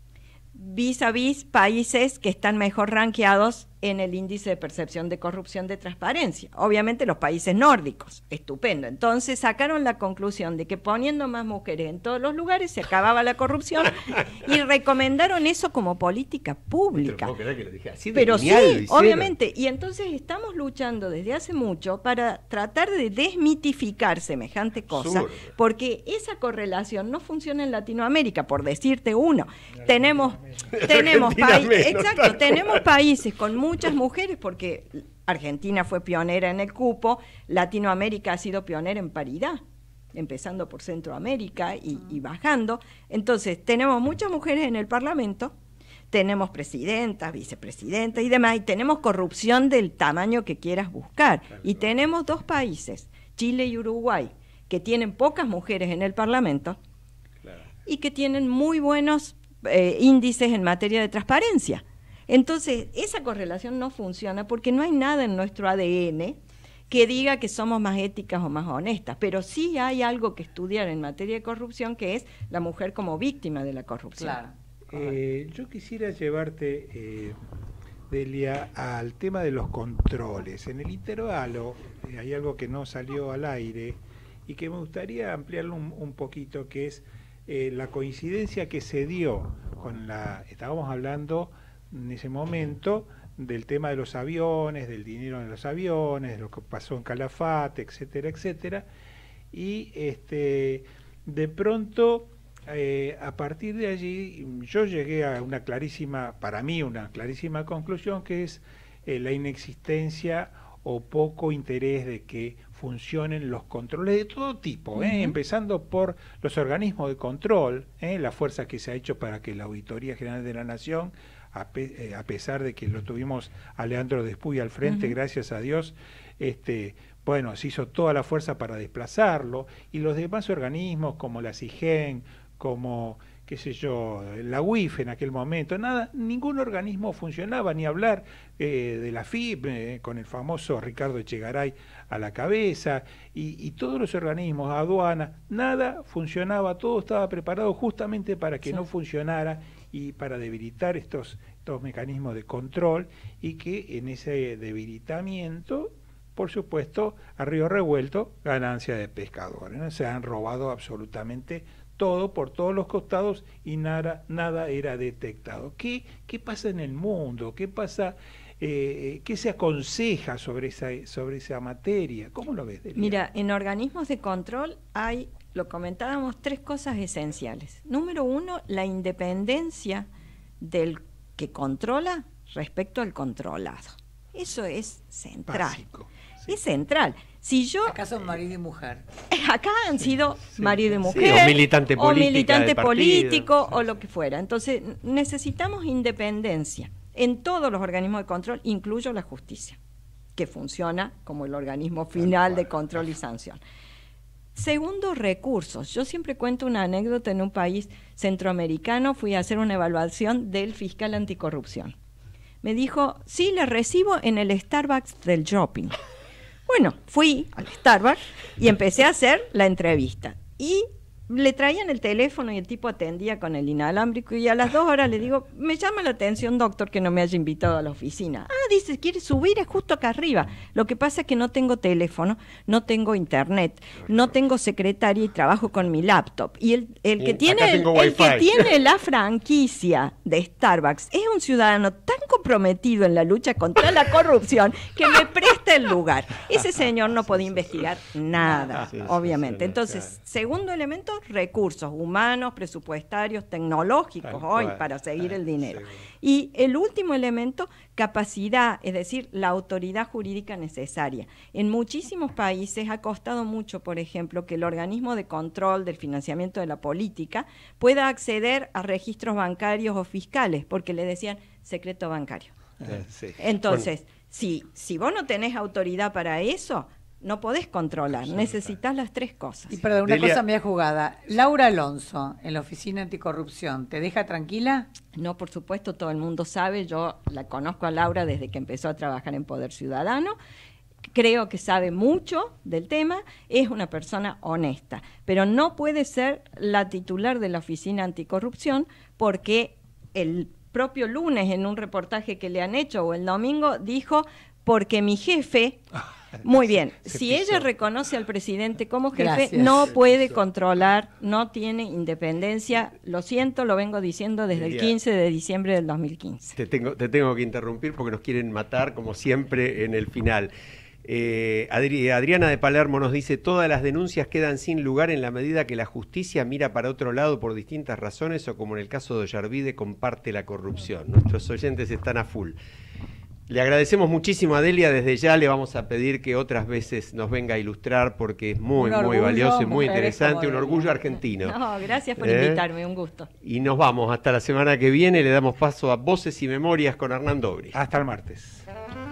[SPEAKER 13] vis a vis países que están mejor rankeados en el índice de percepción de corrupción de Transparencia. Obviamente los países nórdicos, estupendo. Entonces sacaron la conclusión de que poniendo más mujeres en todos los lugares se acababa la corrupción y recomendaron eso como política pública.
[SPEAKER 10] No puedo creer que lo dije así de
[SPEAKER 13] Pero
[SPEAKER 10] lineal lo
[SPEAKER 13] sí,
[SPEAKER 10] hicieron.
[SPEAKER 13] obviamente. Y entonces estamos luchando desde hace mucho para tratar de desmitificar semejante cosa,
[SPEAKER 10] Absurdo.
[SPEAKER 13] porque esa correlación no funciona en Latinoamérica, por decirte uno. Tenemos, tenemos,
[SPEAKER 10] Argentina
[SPEAKER 13] paí-
[SPEAKER 10] menos,
[SPEAKER 13] exacto,
[SPEAKER 10] tal
[SPEAKER 13] tenemos
[SPEAKER 10] cual.
[SPEAKER 13] países con muchas mujeres, porque Argentina fue pionera en el cupo, Latinoamérica ha sido pionera en paridad, empezando por Centroamérica y, y bajando. Entonces, tenemos muchas mujeres en el Parlamento, tenemos presidentas, vicepresidentas y demás, y tenemos corrupción del tamaño que quieras buscar. Y tenemos dos países, Chile y Uruguay, que tienen pocas mujeres en el Parlamento y que tienen muy buenos eh, índices en materia de transparencia. Entonces, esa correlación no funciona porque no hay nada en nuestro A D N que diga que somos más éticas o más honestas, pero sí hay algo que estudiar en materia de corrupción, que es la mujer como víctima de la corrupción.
[SPEAKER 12] Claro.
[SPEAKER 11] Eh, yo quisiera llevarte, eh, Delia, al tema de los controles. En el intervalo eh, hay algo que no salió al aire y que me gustaría ampliarlo un, un poquito, que es eh, la coincidencia que se dio con la... Estábamos hablando en ese momento del tema de los aviones, del dinero de los aviones, de lo que pasó en Calafate, etcétera, etcétera, y este, de pronto, eh, a partir de allí, yo llegué a una clarísima, para mí una clarísima conclusión, que es eh, la inexistencia o poco interés de que funcionen los controles de todo tipo, ¿eh? Uh-huh. Empezando por los organismos de control, ¿eh? La fuerza que se ha hecho para que la Auditoría General de la Nación, a, pe eh, a pesar de que lo tuvimos a Leandro Despuy al frente, uh-huh. gracias a Dios, este, bueno, se hizo toda la fuerza para desplazarlo, y los demás organismos como la CIGEN, como, qué sé yo, la U I F en aquel momento, nada, ningún organismo funcionaba, ni hablar eh, de la F I P, eh, con el famoso Ricardo Echegaray a la cabeza, y, y todos los organismos, aduana, nada funcionaba, todo estaba preparado justamente para que sí. no funcionara y para debilitar estos, estos mecanismos de control, y que en ese debilitamiento, por supuesto, a río revuelto, ganancia de pescadores, ¿no? Se han robado absolutamente todo por todos los costados y nada, nada era detectado. ¿Qué, qué pasa en el mundo? ¿Qué pasa? Eh, ¿Qué se aconseja sobre esa, sobre esa materia? ¿Cómo lo ves, Delia?
[SPEAKER 13] Mira, en organismos de control hay, lo comentábamos, tres cosas esenciales. Número uno, la independencia del que controla respecto al controlado. Eso es central. Básico, sí. Es central. Si yo,
[SPEAKER 12] acá son marido y mujer.
[SPEAKER 13] Acá han sido sí, marido y mujer,
[SPEAKER 10] sí, o militante,
[SPEAKER 13] o militante político, o lo que fuera. Entonces, necesitamos independencia en todos los organismos de control, incluyo la justicia, que funciona como el organismo final de control y sanción. Segundo, recursos. Yo siempre cuento una anécdota. En un país centroamericano fui a hacer una evaluación del fiscal anticorrupción. Me dijo, sí, le recibo en el Starbucks del shopping. Bueno, fui al Starbucks y empecé a hacer la entrevista. Y le traían el teléfono y el tipo atendía con el inalámbrico, y a las dos horas le digo, me llama la atención, doctor, que no me haya invitado a la oficina. Ah, dice, ¿quiere subir? Es justo acá arriba. Lo que pasa es que no tengo teléfono, no tengo internet, no tengo secretaria y trabajo con mi laptop. Y el, el, que, tiene, el, el que tiene la franquicia de Starbucks es un ciudadano tan comprometido en la lucha contra la corrupción que me presta el lugar. Ese señor no podía investigar nada, sí, sí, obviamente. Entonces, claro. Segundo elemento, recursos humanos, presupuestarios, tecnológicos Tal hoy cual. Para seguir el dinero. Seguro. Y el último elemento, capacidad, es decir, la autoridad jurídica necesaria. En muchísimos países ha costado mucho, por ejemplo, que el organismo de control del financiamiento de la política pueda acceder a registros bancarios o fiscales, porque le decían secreto bancario. Eh, sí. Entonces, bueno. si, si vos no tenés autoridad para eso, no podés controlar, necesitas las tres cosas.
[SPEAKER 12] Y perdón, una Delia. cosa media jugada. Laura Alonso, en la Oficina Anticorrupción, ¿te deja tranquila?
[SPEAKER 13] No, por supuesto, todo el mundo sabe. Yo la conozco a Laura desde que empezó a trabajar en Poder Ciudadano. Creo que sabe mucho del tema, es una persona honesta, pero no puede ser la titular de la Oficina Anticorrupción, porque el propio lunes, en un reportaje que le han hecho, o el domingo, dijo, porque mi jefe... Muy bien, si ella reconoce al presidente como jefe, Gracias. no puede controlar, no tiene independencia, lo siento, lo vengo diciendo desde el quince de diciembre del dos mil quince.
[SPEAKER 10] Te tengo, te tengo que interrumpir porque nos quieren matar, como siempre, en el final. Eh, Adri, Adriana de Palermo nos dice, todas las denuncias quedan sin lugar en la medida que la justicia mira para otro lado por distintas razones, o como en el caso de Ollarvide, comparte la corrupción. Nuestros oyentes están a full. Le agradecemos muchísimo a Delia, desde ya le vamos a pedir que otras veces nos venga a ilustrar porque es muy,
[SPEAKER 13] Un
[SPEAKER 10] muy
[SPEAKER 13] orgullo,
[SPEAKER 10] valioso y muy
[SPEAKER 13] mujeres
[SPEAKER 10] interesante,
[SPEAKER 13] como
[SPEAKER 10] un orgullo argentino.
[SPEAKER 13] No, gracias por
[SPEAKER 10] ¿Eh?
[SPEAKER 13] invitarme, un gusto.
[SPEAKER 10] Y nos vamos hasta la semana que viene, le damos paso a Voces y Memorias con Hernán Dobry.
[SPEAKER 11] Hasta el martes.